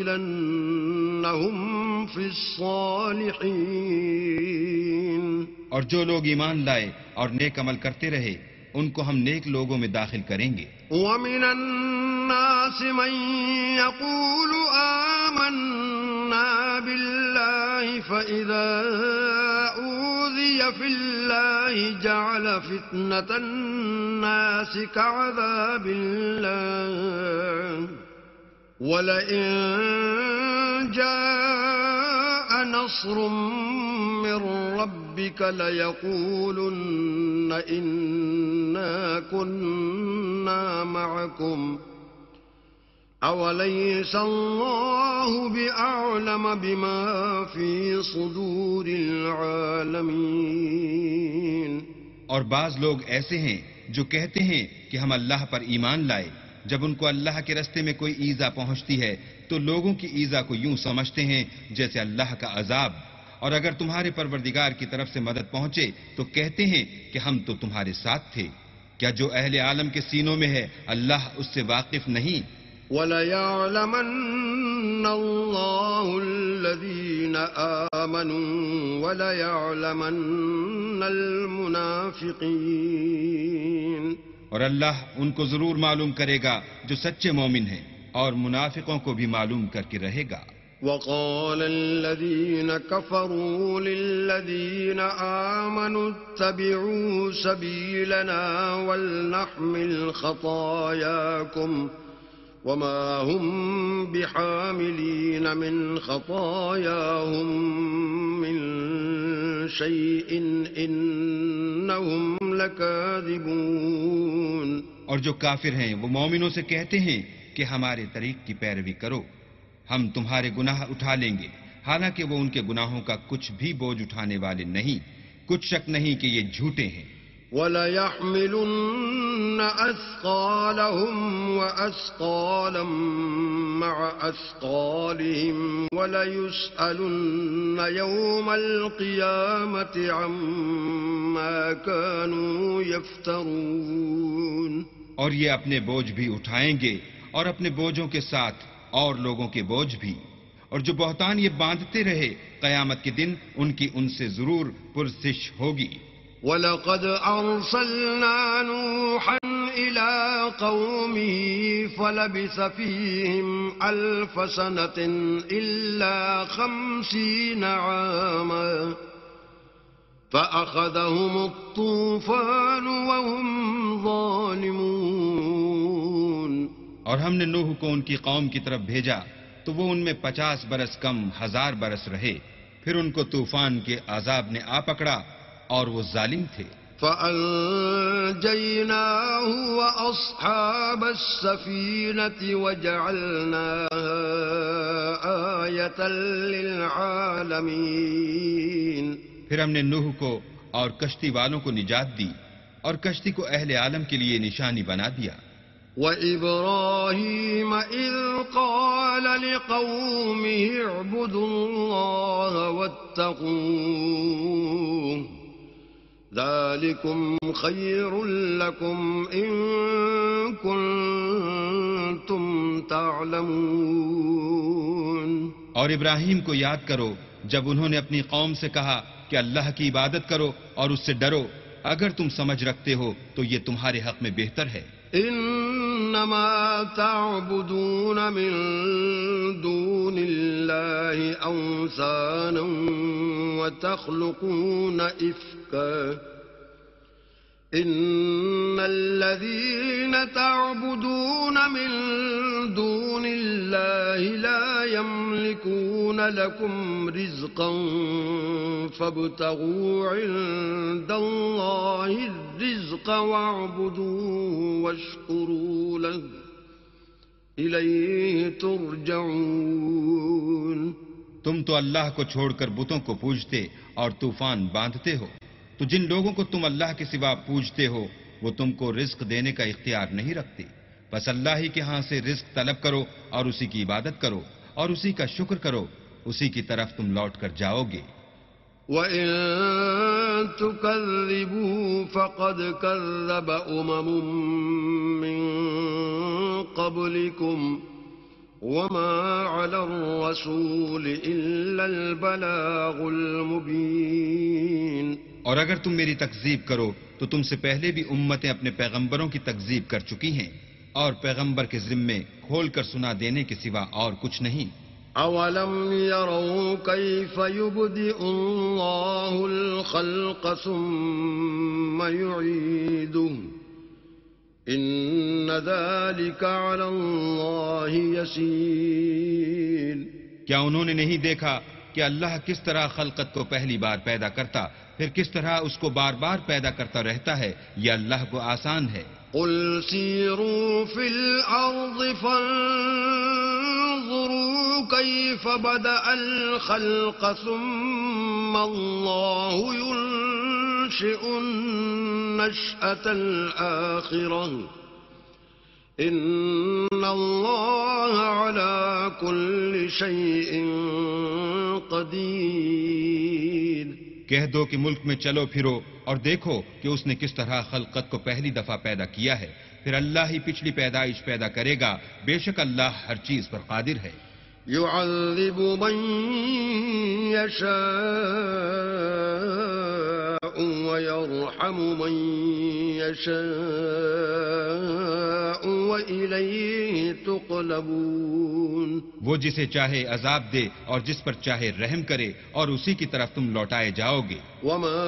لندخلنهم في الصالحین. اور جو لوگ ایمان لائے اور نیک عمل کرتے رہے ان کو ہم نیک لوگوں میں داخل کریں گے. وَمِنَ النَّاسِ مَن يَقُولُ آمَنَّا بِاللَّهِ فَإِذَا أُوذِيَ فِي اللَّهِ جَعَلَ فِتْنَةَ النَّاسِ كَعَذَابِ اللَّهِ وَلَئِن جَاءَ نَصْرٌ مِّن رَّبِّكَ لَيَقُولُنَّ إِنَّا كُنَّا مَعَكُمْ أَوَلَيْسَ اللَّهُ بِأَعْلَمَ بِمَا فِي صُدُورِ الْعَالَمِينَ. اور بعض لوگ ایسے ہیں جو کہتے ہیں کہ ہم اللہ پر ایمان لائے. جب ان کو اللہ کے رستے میں کوئی ایذا پہنچتی ہے تو لوگوں کی ایذا کو یوں سمجھتے ہیں جیسے اللہ کا عذاب. اور اگر تمہارے پروردگار کی طرف سے مدد پہنچے تو کہتے ہیں کہ ہم تو تمہارے ساتھ تھے. کیا جو اہل عالم کے سینوں میں ہے اللہ اس سے واقف نہیں؟ وَلَيَعْلَمَنَّ اللَّهُ الَّذِينَ آمَنُوا وَلَيَعْلَمَنَّ الْمُنَافِقِينَ. اور اللہ ان کو ضرور معلوم کرے گا جو سچے مومن ہیں اور منافقوں کو بھی معلوم کر کے رہے گا. وَقَالَ الَّذِينَ كَفَرُوا لِلَّذِينَ آمَنُوا اتَّبِعُوا سَبِيلَنَا وَلْنَحْمِلْ خَطَايَاكُمْ وَمَا هُمْ بِحَامِلِينَ مِنْ خَطَايَاهُمْ مِنْ شَيْءٍ إِنَّهُمْ لَكَاذِبُونَ. اور جو کافر ہیں وہ مومنوں سے کہتے ہیں کہ ہمارے طریق کی پیروی کرو، ہم تمہارے گناہ اٹھا لیں گے، حالانکہ وہ ان کے گناہوں کا کچھ بھی بوجھ اٹھانے والے نہیں. کچھ شک نہیں کہ یہ جھوٹے ہیں. وَلَيَحْمِلُنَّ أَثْقَالَهُمْ وَأَثْقَالًا مَّعَ أَثْقَالِهِمْ وَلَيُسْأَلُنَّ يَوْمَ الْقِيَامَةِ عَمَّا كَانُوا يَفْتَرُونَ. اور یہ اپنے بوجھ بھی اٹھائیں گے اور اپنے بوجھوں کے ساتھ اور لوگوں کے بوجھ بھی. اور جو بہتان یہ باندھتے رہے قیامت کے دن ان کی ان سے ضرور پرسش ہوگی. وَلَقَدْ أَرْسَلْنَا نُوحًا إِلَىٰ قَوْمِهِ فَلَبِثَ فِيهِمْ أَلْفَ سَنَةٍ إِلَّا 50 عَامًا فَأَخَذَهُمُ الطُّوفَانُ وَهُمْ ظَالِمُونَ. اور ہم نے نوح کو ان کی قوم کی طرف بھیجا تو وہ ان میں 50 برس کم 1000 برس رہے، پھر ان کو طوفان کے عذاب نے آ پکڑا اور وہ ظالم تھے. فَأَنجَيْنَاهُ وَأَصْحَابَ السَّفِينَةِ وَجَعَلْنَاهَا آيَةً لِّلْعَالَمِينَ. پھر ہم نے نوح کو اور کشتی والوں کو نجات دی اور کشتی کو اہل عالم کے لیے نشانی بنا دیا. وَإِبْرَاهِيمَ إِذْ قَالَ لِقَوْمِهِ اعْبُدُوا اللَّهَ وَاتَّقُوهُ ذَلِكُمْ خَيْرٌ لَكُمْ إِن كُنتُمْ تَعْلَمُونَ. اور ابراہیم کو یاد کرو جب انہوں نے اپنی قوم سے کہا کہ اللہ کی عبادت کرو اور اس سے ڈرو، اگر تم سمجھ رکھتے ہو تو یہ تمہارے حق میں بہتر ہے. انما تعبدون من دون الله اوثانا وتخلقون افكا ان الذين تعبدون من دون الله لا يملكون لكم رزقا فابتغوا عند الله الرزق واعبدوه واشكروا له إليه ترجعون. تم تو اللہ کو چھوڑ کر بتوں کو پوجتے اور طوفان باندھتے ہو، تو جن لوگوں کو تم اللہ کے سوا پوجتے ہو وہ تم کو رزق دینے کا اختیار نہیں رکھتے، بس اللہ ہی کے ہاں سے رزق طلب کرو اور اسی کی عبادت کرو اور اسی کا شکر کرو، اسی کی طرف تم لوٹ کر جاؤ گے. وَإِن تُكَذِّبُوا فَقَدْ كَذَّبَ مِن قَبْلِكُمْ وَمَا عَلَى الرَّسُولِ إِلَّا الْبَلَاغُ الْمُبِينُ. اور اگر تم میری تکذیب کرو تو تم سے پہلے بھی امتیں اپنے پیغمبروں کی تکذیب کر چکی ہیں، اور پیغمبر کے ذمے کھول کر سنا دینے کے سوا اور کچھ نہیں۔ أَوَلَمْ يَرَوْا كَيْفَ يُبْدِئُ اللَّهُ الْخَلْقَ ثُمَّ يُعِيدُهُ إِنَّ ذَلِكَ عَلَى اللَّهِ يَسِيرٌ۔ کیا انہوں نے نہیں دیکھا کہ اللہ کس طرح خلقت کو پہلی بار پیدا کرتا، پھر کس طرح اس کو بار بار پیدا کرتا رہتا ہے؟ یہ اللہ کو آسان ہے۔ قُلْ سِيرُوا فِي الْأَرْضِ فَانظُرُوا كَيْفَ بَدَأَ الْخَلْقَ ثُمَّ اللَّهُ يُنشِئُ النَّشْأَةَ الْآخِرَةَ إِنَّ اللَّهَ عَلَى كُلِّ شَيْءٍ قَدِيرٌ۔ کہہ دو کہ ملک میں چلو پھرو اور دیکھو کہ اس نے کس طرح خلقت کو پہلی دفعہ پیدا کیا ہے، پھر اللہ ہی پچھلی پیدائش پیدا کرے گا، بے شک اللہ ہر چیز پر قادر ہے۔ يُعَذِّبُ مَن يَشَاءُ وَيَرْحَمُ مَن يَشَاءُ وَإِلَيْهِ تُقْلَبُونَ۔ وہ جسے چاہے عذاب دے اور جس پر چاہے رحم کرے، اور اسی کی طرف تم لوٹائے جاؤ گے۔ وَمَا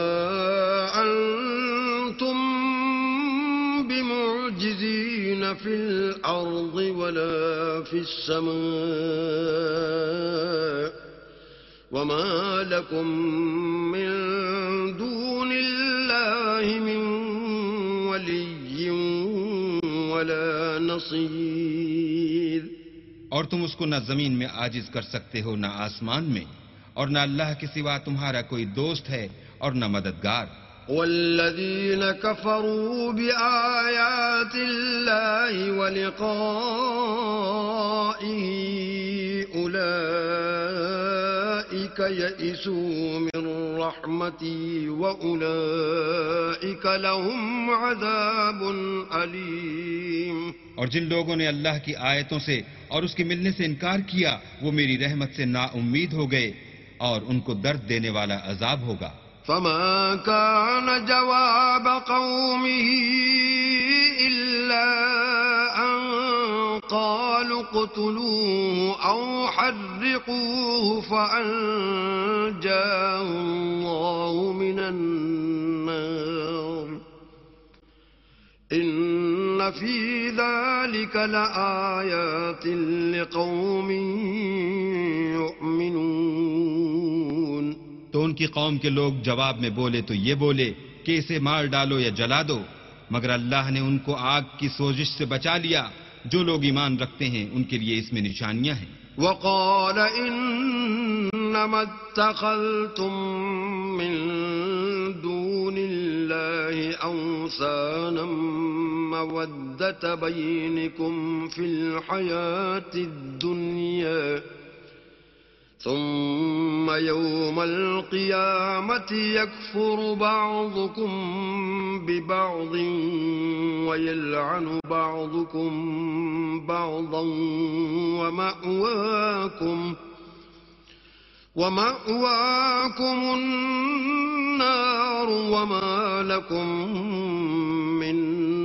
أَنتُم بِمُعْجِزِينَ فِي الْأَرْضِ وَلَا فِي السَّمَاءِ وَمَا لَكُم مِّن دُونِ اللَّهِ مِن وَلِيٍّ وَلَا نَصِيرٍ۔ اور تم اس کو نہ زمین میں عاجز کر سکتے ہو نہ آسمان میں، اور نہ اللہ کے سوا تمہارا کوئی دوست ہے اور نہ مددگار۔ والذين كفروا بآيات الله ولقائه أولئك يئسوا من رحمتي وأولئك لهم عذاب أليم۔ اور جن لوگوں نے اللہ کی آیتوں سے اور اس کے ملنے سے انکار کیا، وہ میری رحمت سے نا امید ہو گئے، اور ان کو درد دینے والا عذاب ہوگا۔ فما كان جواب قومه إلا أن قالوا اقتلوه أو حرقوه فأنجاه الله من النار إن في ذلك لآيات لقوم يؤمنون۔ تو ان کی قوم کے لوگ جواب میں بولے تو یہ بولے کہ اسے مار ڈالو یا جلا دو، مگر اللہ نے ان کو آگ کی سوزش سے بچا لیا۔ جو لوگ ایمان رکھتے ہیں ان کے لیے اس میں نشانیاں ہیں۔ وقال انما اتخذتم من دون الله اوثانا مودة بينكم في الحياة الدنيا ثم يوم القيامة يكفر بعضكم ببعض ويلعن بعضكم بعضا ومأواكم النار وما لكم من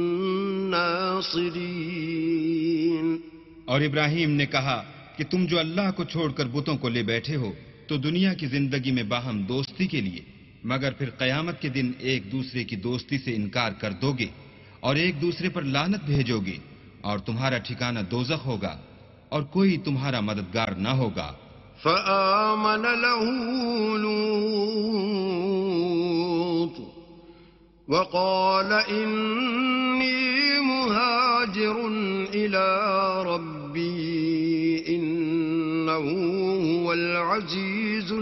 ناصرين۔ اور ابراہیم نے کہا کہ تم جو اللہ کو چھوڑ کر بتوں کو لے بیٹھے ہو تو دنیا کی زندگی میں باہم دوستی کے لیے، مگر پھر قیامت کے دن ایک دوسرے کی دوستی سے انکار کر دو گے اور ایک دوسرے پر لعنت بھیجو گے، اور تمہارا ٹھکانہ دوزخ ہوگا اور کوئی تمہارا مددگار نہ ہوگا۔ فآمن له لوط وقال إني مهاجر إلى ربي إنه هو العزيز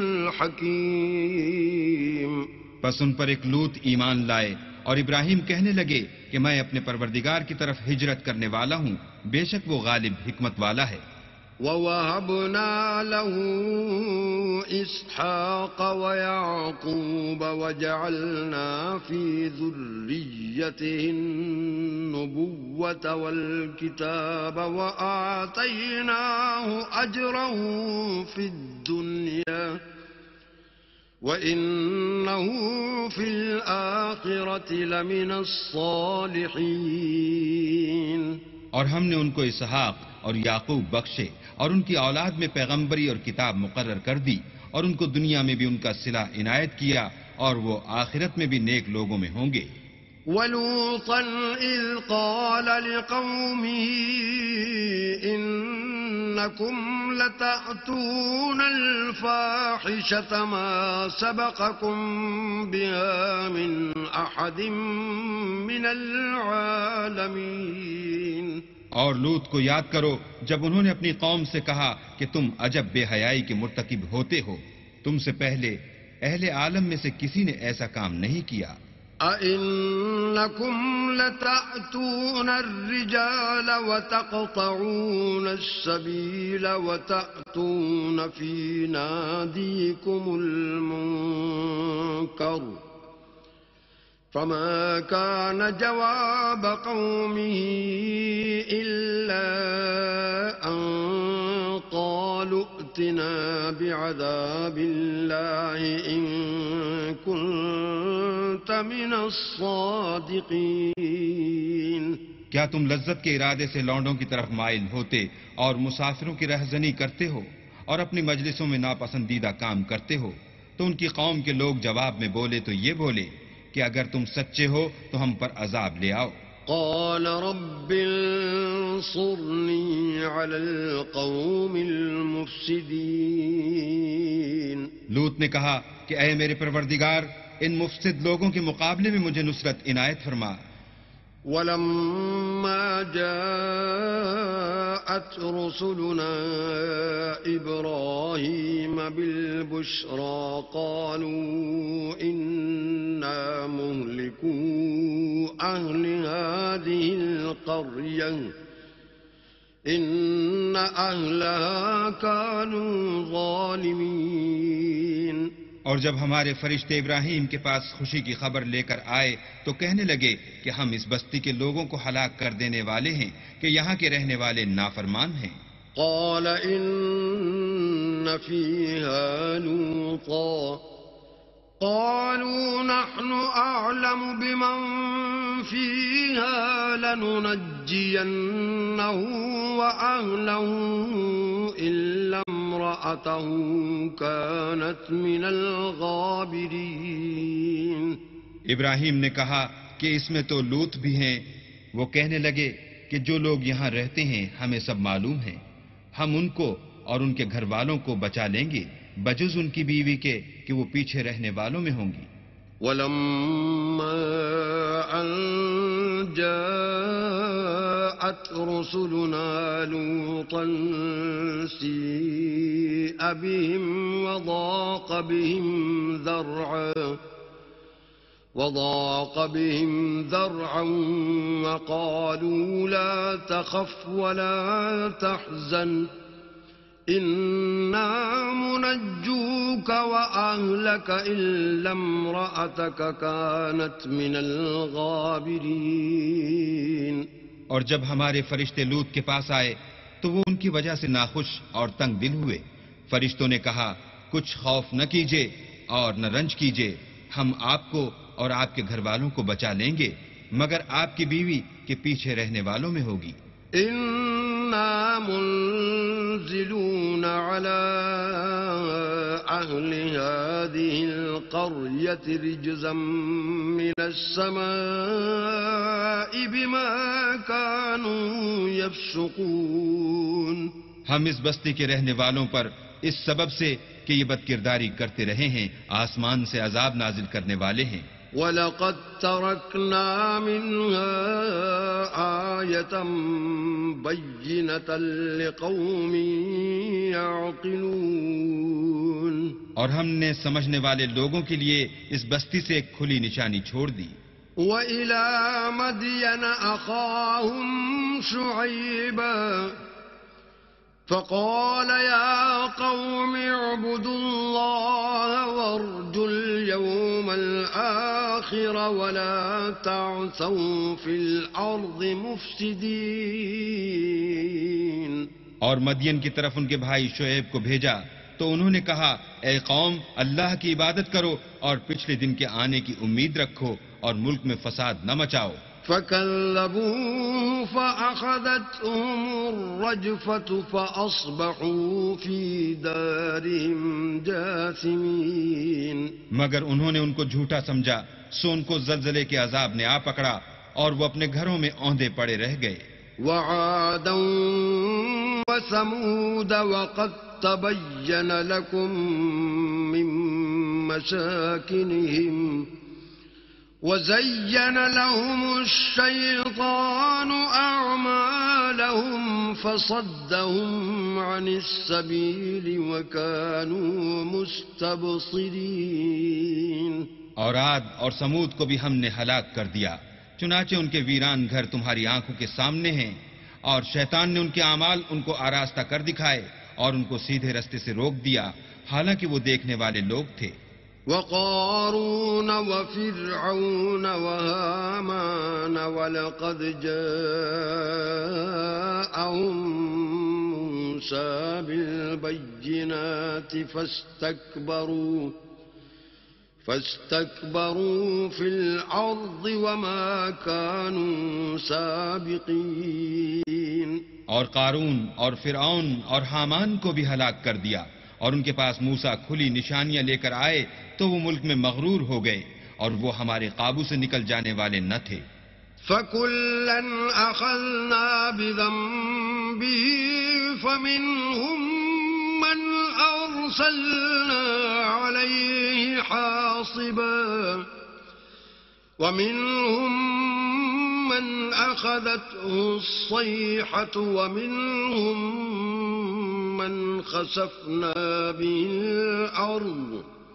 الحكيم۔ پس ان پر ایک لوط ایمان لائے اور ابراہیم کہنے لگے کہ میں اپنے پروردگار کی طرف ہجرت کرنے والا ہوں، بے شک وہ غالب حکمت والا ہے۔ وَوَهَبْنَا لَهُ إِسْحَاقَ وَيَعْقُوبَ وَجَعَلْنَا فِي ذُرِّيَّتِهِ النُّبُوَّةَ وَالْكِتَابَ وَآتَيْنَاهُ أَجْرَهُ فِي الدُّنْيَا وَإِنَّهُ فِي الْآخِرَةِ لَمِنَ الصَّالِحِينَ اور ہم نے ان کو اسحاق اور یعقوب بخشے اور ان کی اولاد میں پیغمبری اور کتاب مقرر کر دی اور ان کو دنیا میں بھی ان کا صلہ عنایت کیا اور وہ آخرت میں بھی نیک لوگوں میں ہوں گے. وَلُوطًا إِذْ قَالَ لِقَوْمِهِ إِنَّكُمْ لَتَأْتُونَ الْفَاحِشَةَ مَا سَبَقَكُمْ بِهَا مِنْ أَحَدٍ مِّنَ الْعَالَمِينَ. اور لوط کو یاد کرو جب انہوں نے اپنی قوم سے کہا کہ تم عجب بے حیائی کے مرتکب ہوتے ہو، تم سے پہلے اہل عالم میں سے کسی نے ایسا کام نہیں کیا. أَإِنَّكُمْ لَتَأْتُونَ الرِّجَالَ وَتَقْطَعُونَ السَّبِيلَ وَتَأْتُونَ فِي نَادِيكُمُ الْمُنكَرَ فَمَا كَانَ جَوَابَ قَوْمِهِ إِلَّا أَن قَالُوا ائْتِنَا بِعَذَابِ اللَّهِ إِن كُنتَ مِنَ الصَّادِقِينَ. کیا تم لذت کے ارادے سے لونڈوں کی طرف مائل ہوتے اور مسافروں کی رہزنی کرتے ہو اور اپنی مجلسوں میں ناپسندیدہ کام کرتے ہو؟ تو ان کی قوم کے لوگ جواب میں بولے تو یہ بولے کہ اگر تم سچے ہو تو ہم پر عذاب لے آؤ. قال رب انصرني على القوم المفسدين. لوط نے کہا کہ اے میرے پروردگار ان مفسد لوگوں کے مقابلے میں مجھے نصرت عنایت فرما. ولما جاءت رسلنا إبراهيم بالبشرى قالوا إنا مهلكو أهل هذه القرية إن أهلها كانوا ظالمين. اور جب ہمارے فرشتے ابراہیم کے پاس خوشی کی خبر لے کر آئے تو کہنے لگے کہ ہم اس بستی کے لوگوں کو ہلاک کر دینے والے ہیں کہ یہاں کے رہنے والے نافرمان ہیں. قال إن فيها لوطا قالوا نحن أعلم بمن فيها لننجينه وأهله إلا امرأته كانت من الغابرين. ابراہیم نے کہا کہ اس میں تو لوط بھی ہیں. وہ کہنے لگے کہ جو لوگ یہاں رہتے ہیں ہمیں سب معلوم ہیں، ہم ان کو اور ان کے گھر والوں کو بچا لیں گے بجز ان کی بیوی کے کہ وہ پیچھے رہنے والوں میں ہوں گی. ولما أن جاءت رسلنا لوطا سيء بهم وضاق بهم ذرعا وقالوا لا تخف ولا تحزن إنا منجوك وأهلك إلا امرأتك كانت من الغابرين. اور جب ہمارے فرشتے لوط کے پاس آئے تو وہ ان کی وجہ سے ناخوش اور تنگ دل ہوئے. فرشتوں نے کہا کچھ خوف نہ کیجیے اور نہ رنج کیجیے، ہم آپ کو اور آپ کے گھر والوں کو بچا لیں گے مگر آپ کی بیوی کے پیچھے رہنے والوں میں ہوگی. إنا منزلون على أهل هذه القرية رجزا من السماء بما كانوا يفسقون. ہم اس بستی کے رہنے والوں پر اس سبب سے کہ یہ بدکرداری کرتے رہے ہیں آسمان سے عذاب نازل کرنے والے ہیں. وَلَقَدْ تَرَكْنَا مِنْهَا آيَةً بَيِّنَةً لِقَوْمٍ يَعْقِلُونَ. اور ہم نے سمجھنے والے لوگوں کے لیے اس بستی سے ایک کھلی نشانی چھوڑ دی. وَإِلَى مَدْيَنَ أَخَاهُمْ شُعَيْبًا فقال يا قوم اعبدوا الله وارجوا اليوم الآخر ولا تعثوا في الأرض مفسدين. اور مدین کی طرف ان کے بھائی شعیب کو بھیجا تو انہوں نے کہا اے قوم اللہ کی عبادت کرو اور پچھلے دن کے آنے کی امید رکھو اور ملک میں فساد نہ مچاؤ. فكذبوه فأخذتهم الرجفة فأصبحوا في دارهم جاثمين. مگر انہوں نے ان کو جھوٹا سمجھا سو ان کو زلزلے کے عذاب نے آ پکڑا اور وہ اپنے گھروں میں اوندے پڑے رہ گئے. وعادا وثمود وقد تبين لكم من مساكنهم وزين لهم الشيطان أعمالهم فصدهم عن السبيل وكانوا مستبصرين. اور عاد اور سمود کو بھی ہم نے ہلاک کر دیا، چنانچہ ان کے ویران گھر تمہاری آنکھوں کے سامنے ہیں، اور شیطان نے ان کے اعمال ان کو آراستہ کر دکھائے اور ان کو سیدھے رستے سے روک دیا، حالانکہ وہ دیکھنے والے لوگ تھے. وقارون وفرعون وهامان ولقد جاءهم موسى بالبينات فاستكبروا في الأرض وما كانوا سابقين. اور قارون اور فرعون اور حامان کو بھی ہلاک کر دیا، اور ان کے پاس موسیٰ کھلی نشانیاں لے کر آئے تو وہ ملک میں مغرور ہو گئے اور وہ ہمارے قابو سے نکل جانے والے نہ تھے. فَكُلًّا أَخَذْنَا بِذَنبِهِ فَمِنْهُمْ مَنْ أَرْسَلْنَا عَلَيْهِ حَاصِبًا وَمِنْهُمْ مَنْ أَخَذَتْهُ الصَّيْحَةُ وَمِنْهُمْ مَنْ خَسَفْنَا بِهِ الْأَرْضَ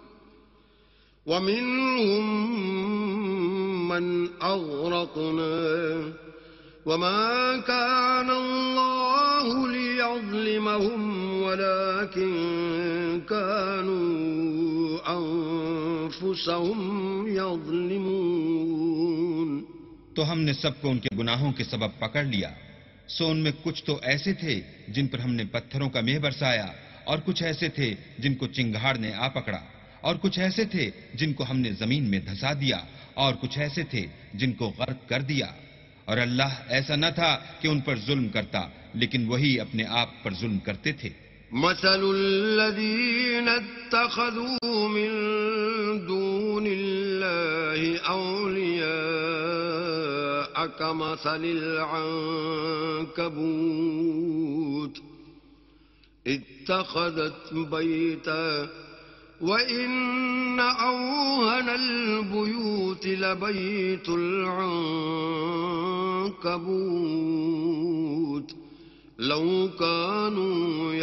وَمِنْهُمْ مَنْ أَغْرَقْنَا وَمَا كَانَ اللَّهُ لِيَظْلِمَهُمْ وَلَكِنْ كَانُوا أَنفُسَهُمْ يَظْلِمُونَ. تو ہم نے سب کو ان کے گناہوں کے سبب پکڑ لیا، سو ان میں کچھ تو ایسے تھے جن پر ہم نے پتھروں کا مہ برسایا، اور کچھ ایسے تھے جن کو چنگھاڑ نے آ پکڑا، اور کچھ ایسے تھے جن کو ہم نے زمین میں دھسا دیا، اور کچھ ایسے تھے جن کو غرق کر دیا. اور اللہ ایسا نہ تھا کہ ان پر ظلم کرتا، لیکن وہی اپنے آپ پر ظلم کرتے تھے. مثل الذين اتخذوا من دون الله أولياء كمثل العنكبوت اتخذت بيتا وإن أوهن البيوت لبيت العنكبوت لو كانوا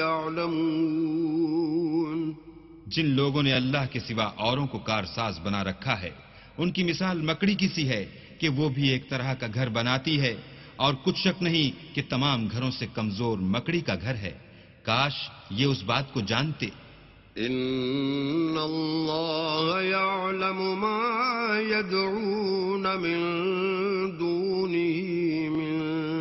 يعلمون. جن لوگوں نے اللہ کے سوا اوروں کو کارساز بنا رکھا ہے، ان کی مثال مکڑی کی سی ہے کہ وہ بھی ایک طرح کا گھر بناتی ہے، اور کچھ شک نہیں کہ تمام گھروں سے کمزور مکڑی کا گھر ہے. کاش یہ اس بات کو جانتے. ان اللہ یعلم ما یدعون من دونه من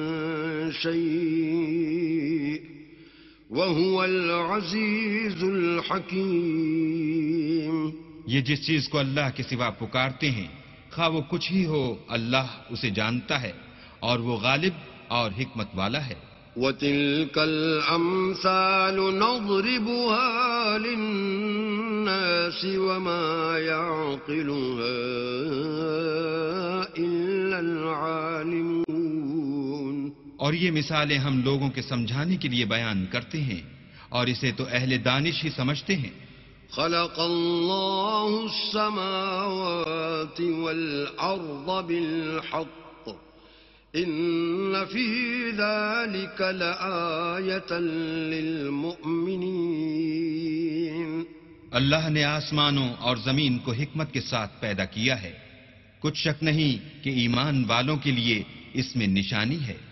شیء وهو العزیز الحکیم. یہ جس چیز کو اللہ کے سوا پکارتے ہیں، خواہ وہ کچھ ہی ہو، اللہ اسے جانتا ہے اور وہ غالب اور حکمت والا ہے. وَتِلْكَ الْأَمْثَالُ نَضْرِبُهَا لِلنَّاسِ وَمَا يَعْقِلُهَا إِلَّا الْعَالِمُونَ. اور یہ مثالیں ہم لوگوں کے سمجھانے کے لیے بیان کرتے ہیں، اور اسے تو اہل دانش ہی سمجھتے ہیں. خَلَقَ اللَّهُ السَّمَاوَاتِ وَالْأَرْضَ بِالْحَقِّ إِنَّ فِي ذَلِكَ لَآيَةً لِلْمُؤْمِنِينَ. اللہ نے آسمانوں اور زمین کو حکمت کے ساتھ پیدا کیا ہے، کچھ شک نہیں کہ ایمان والوں کے لیے اس میں نشانی ہے.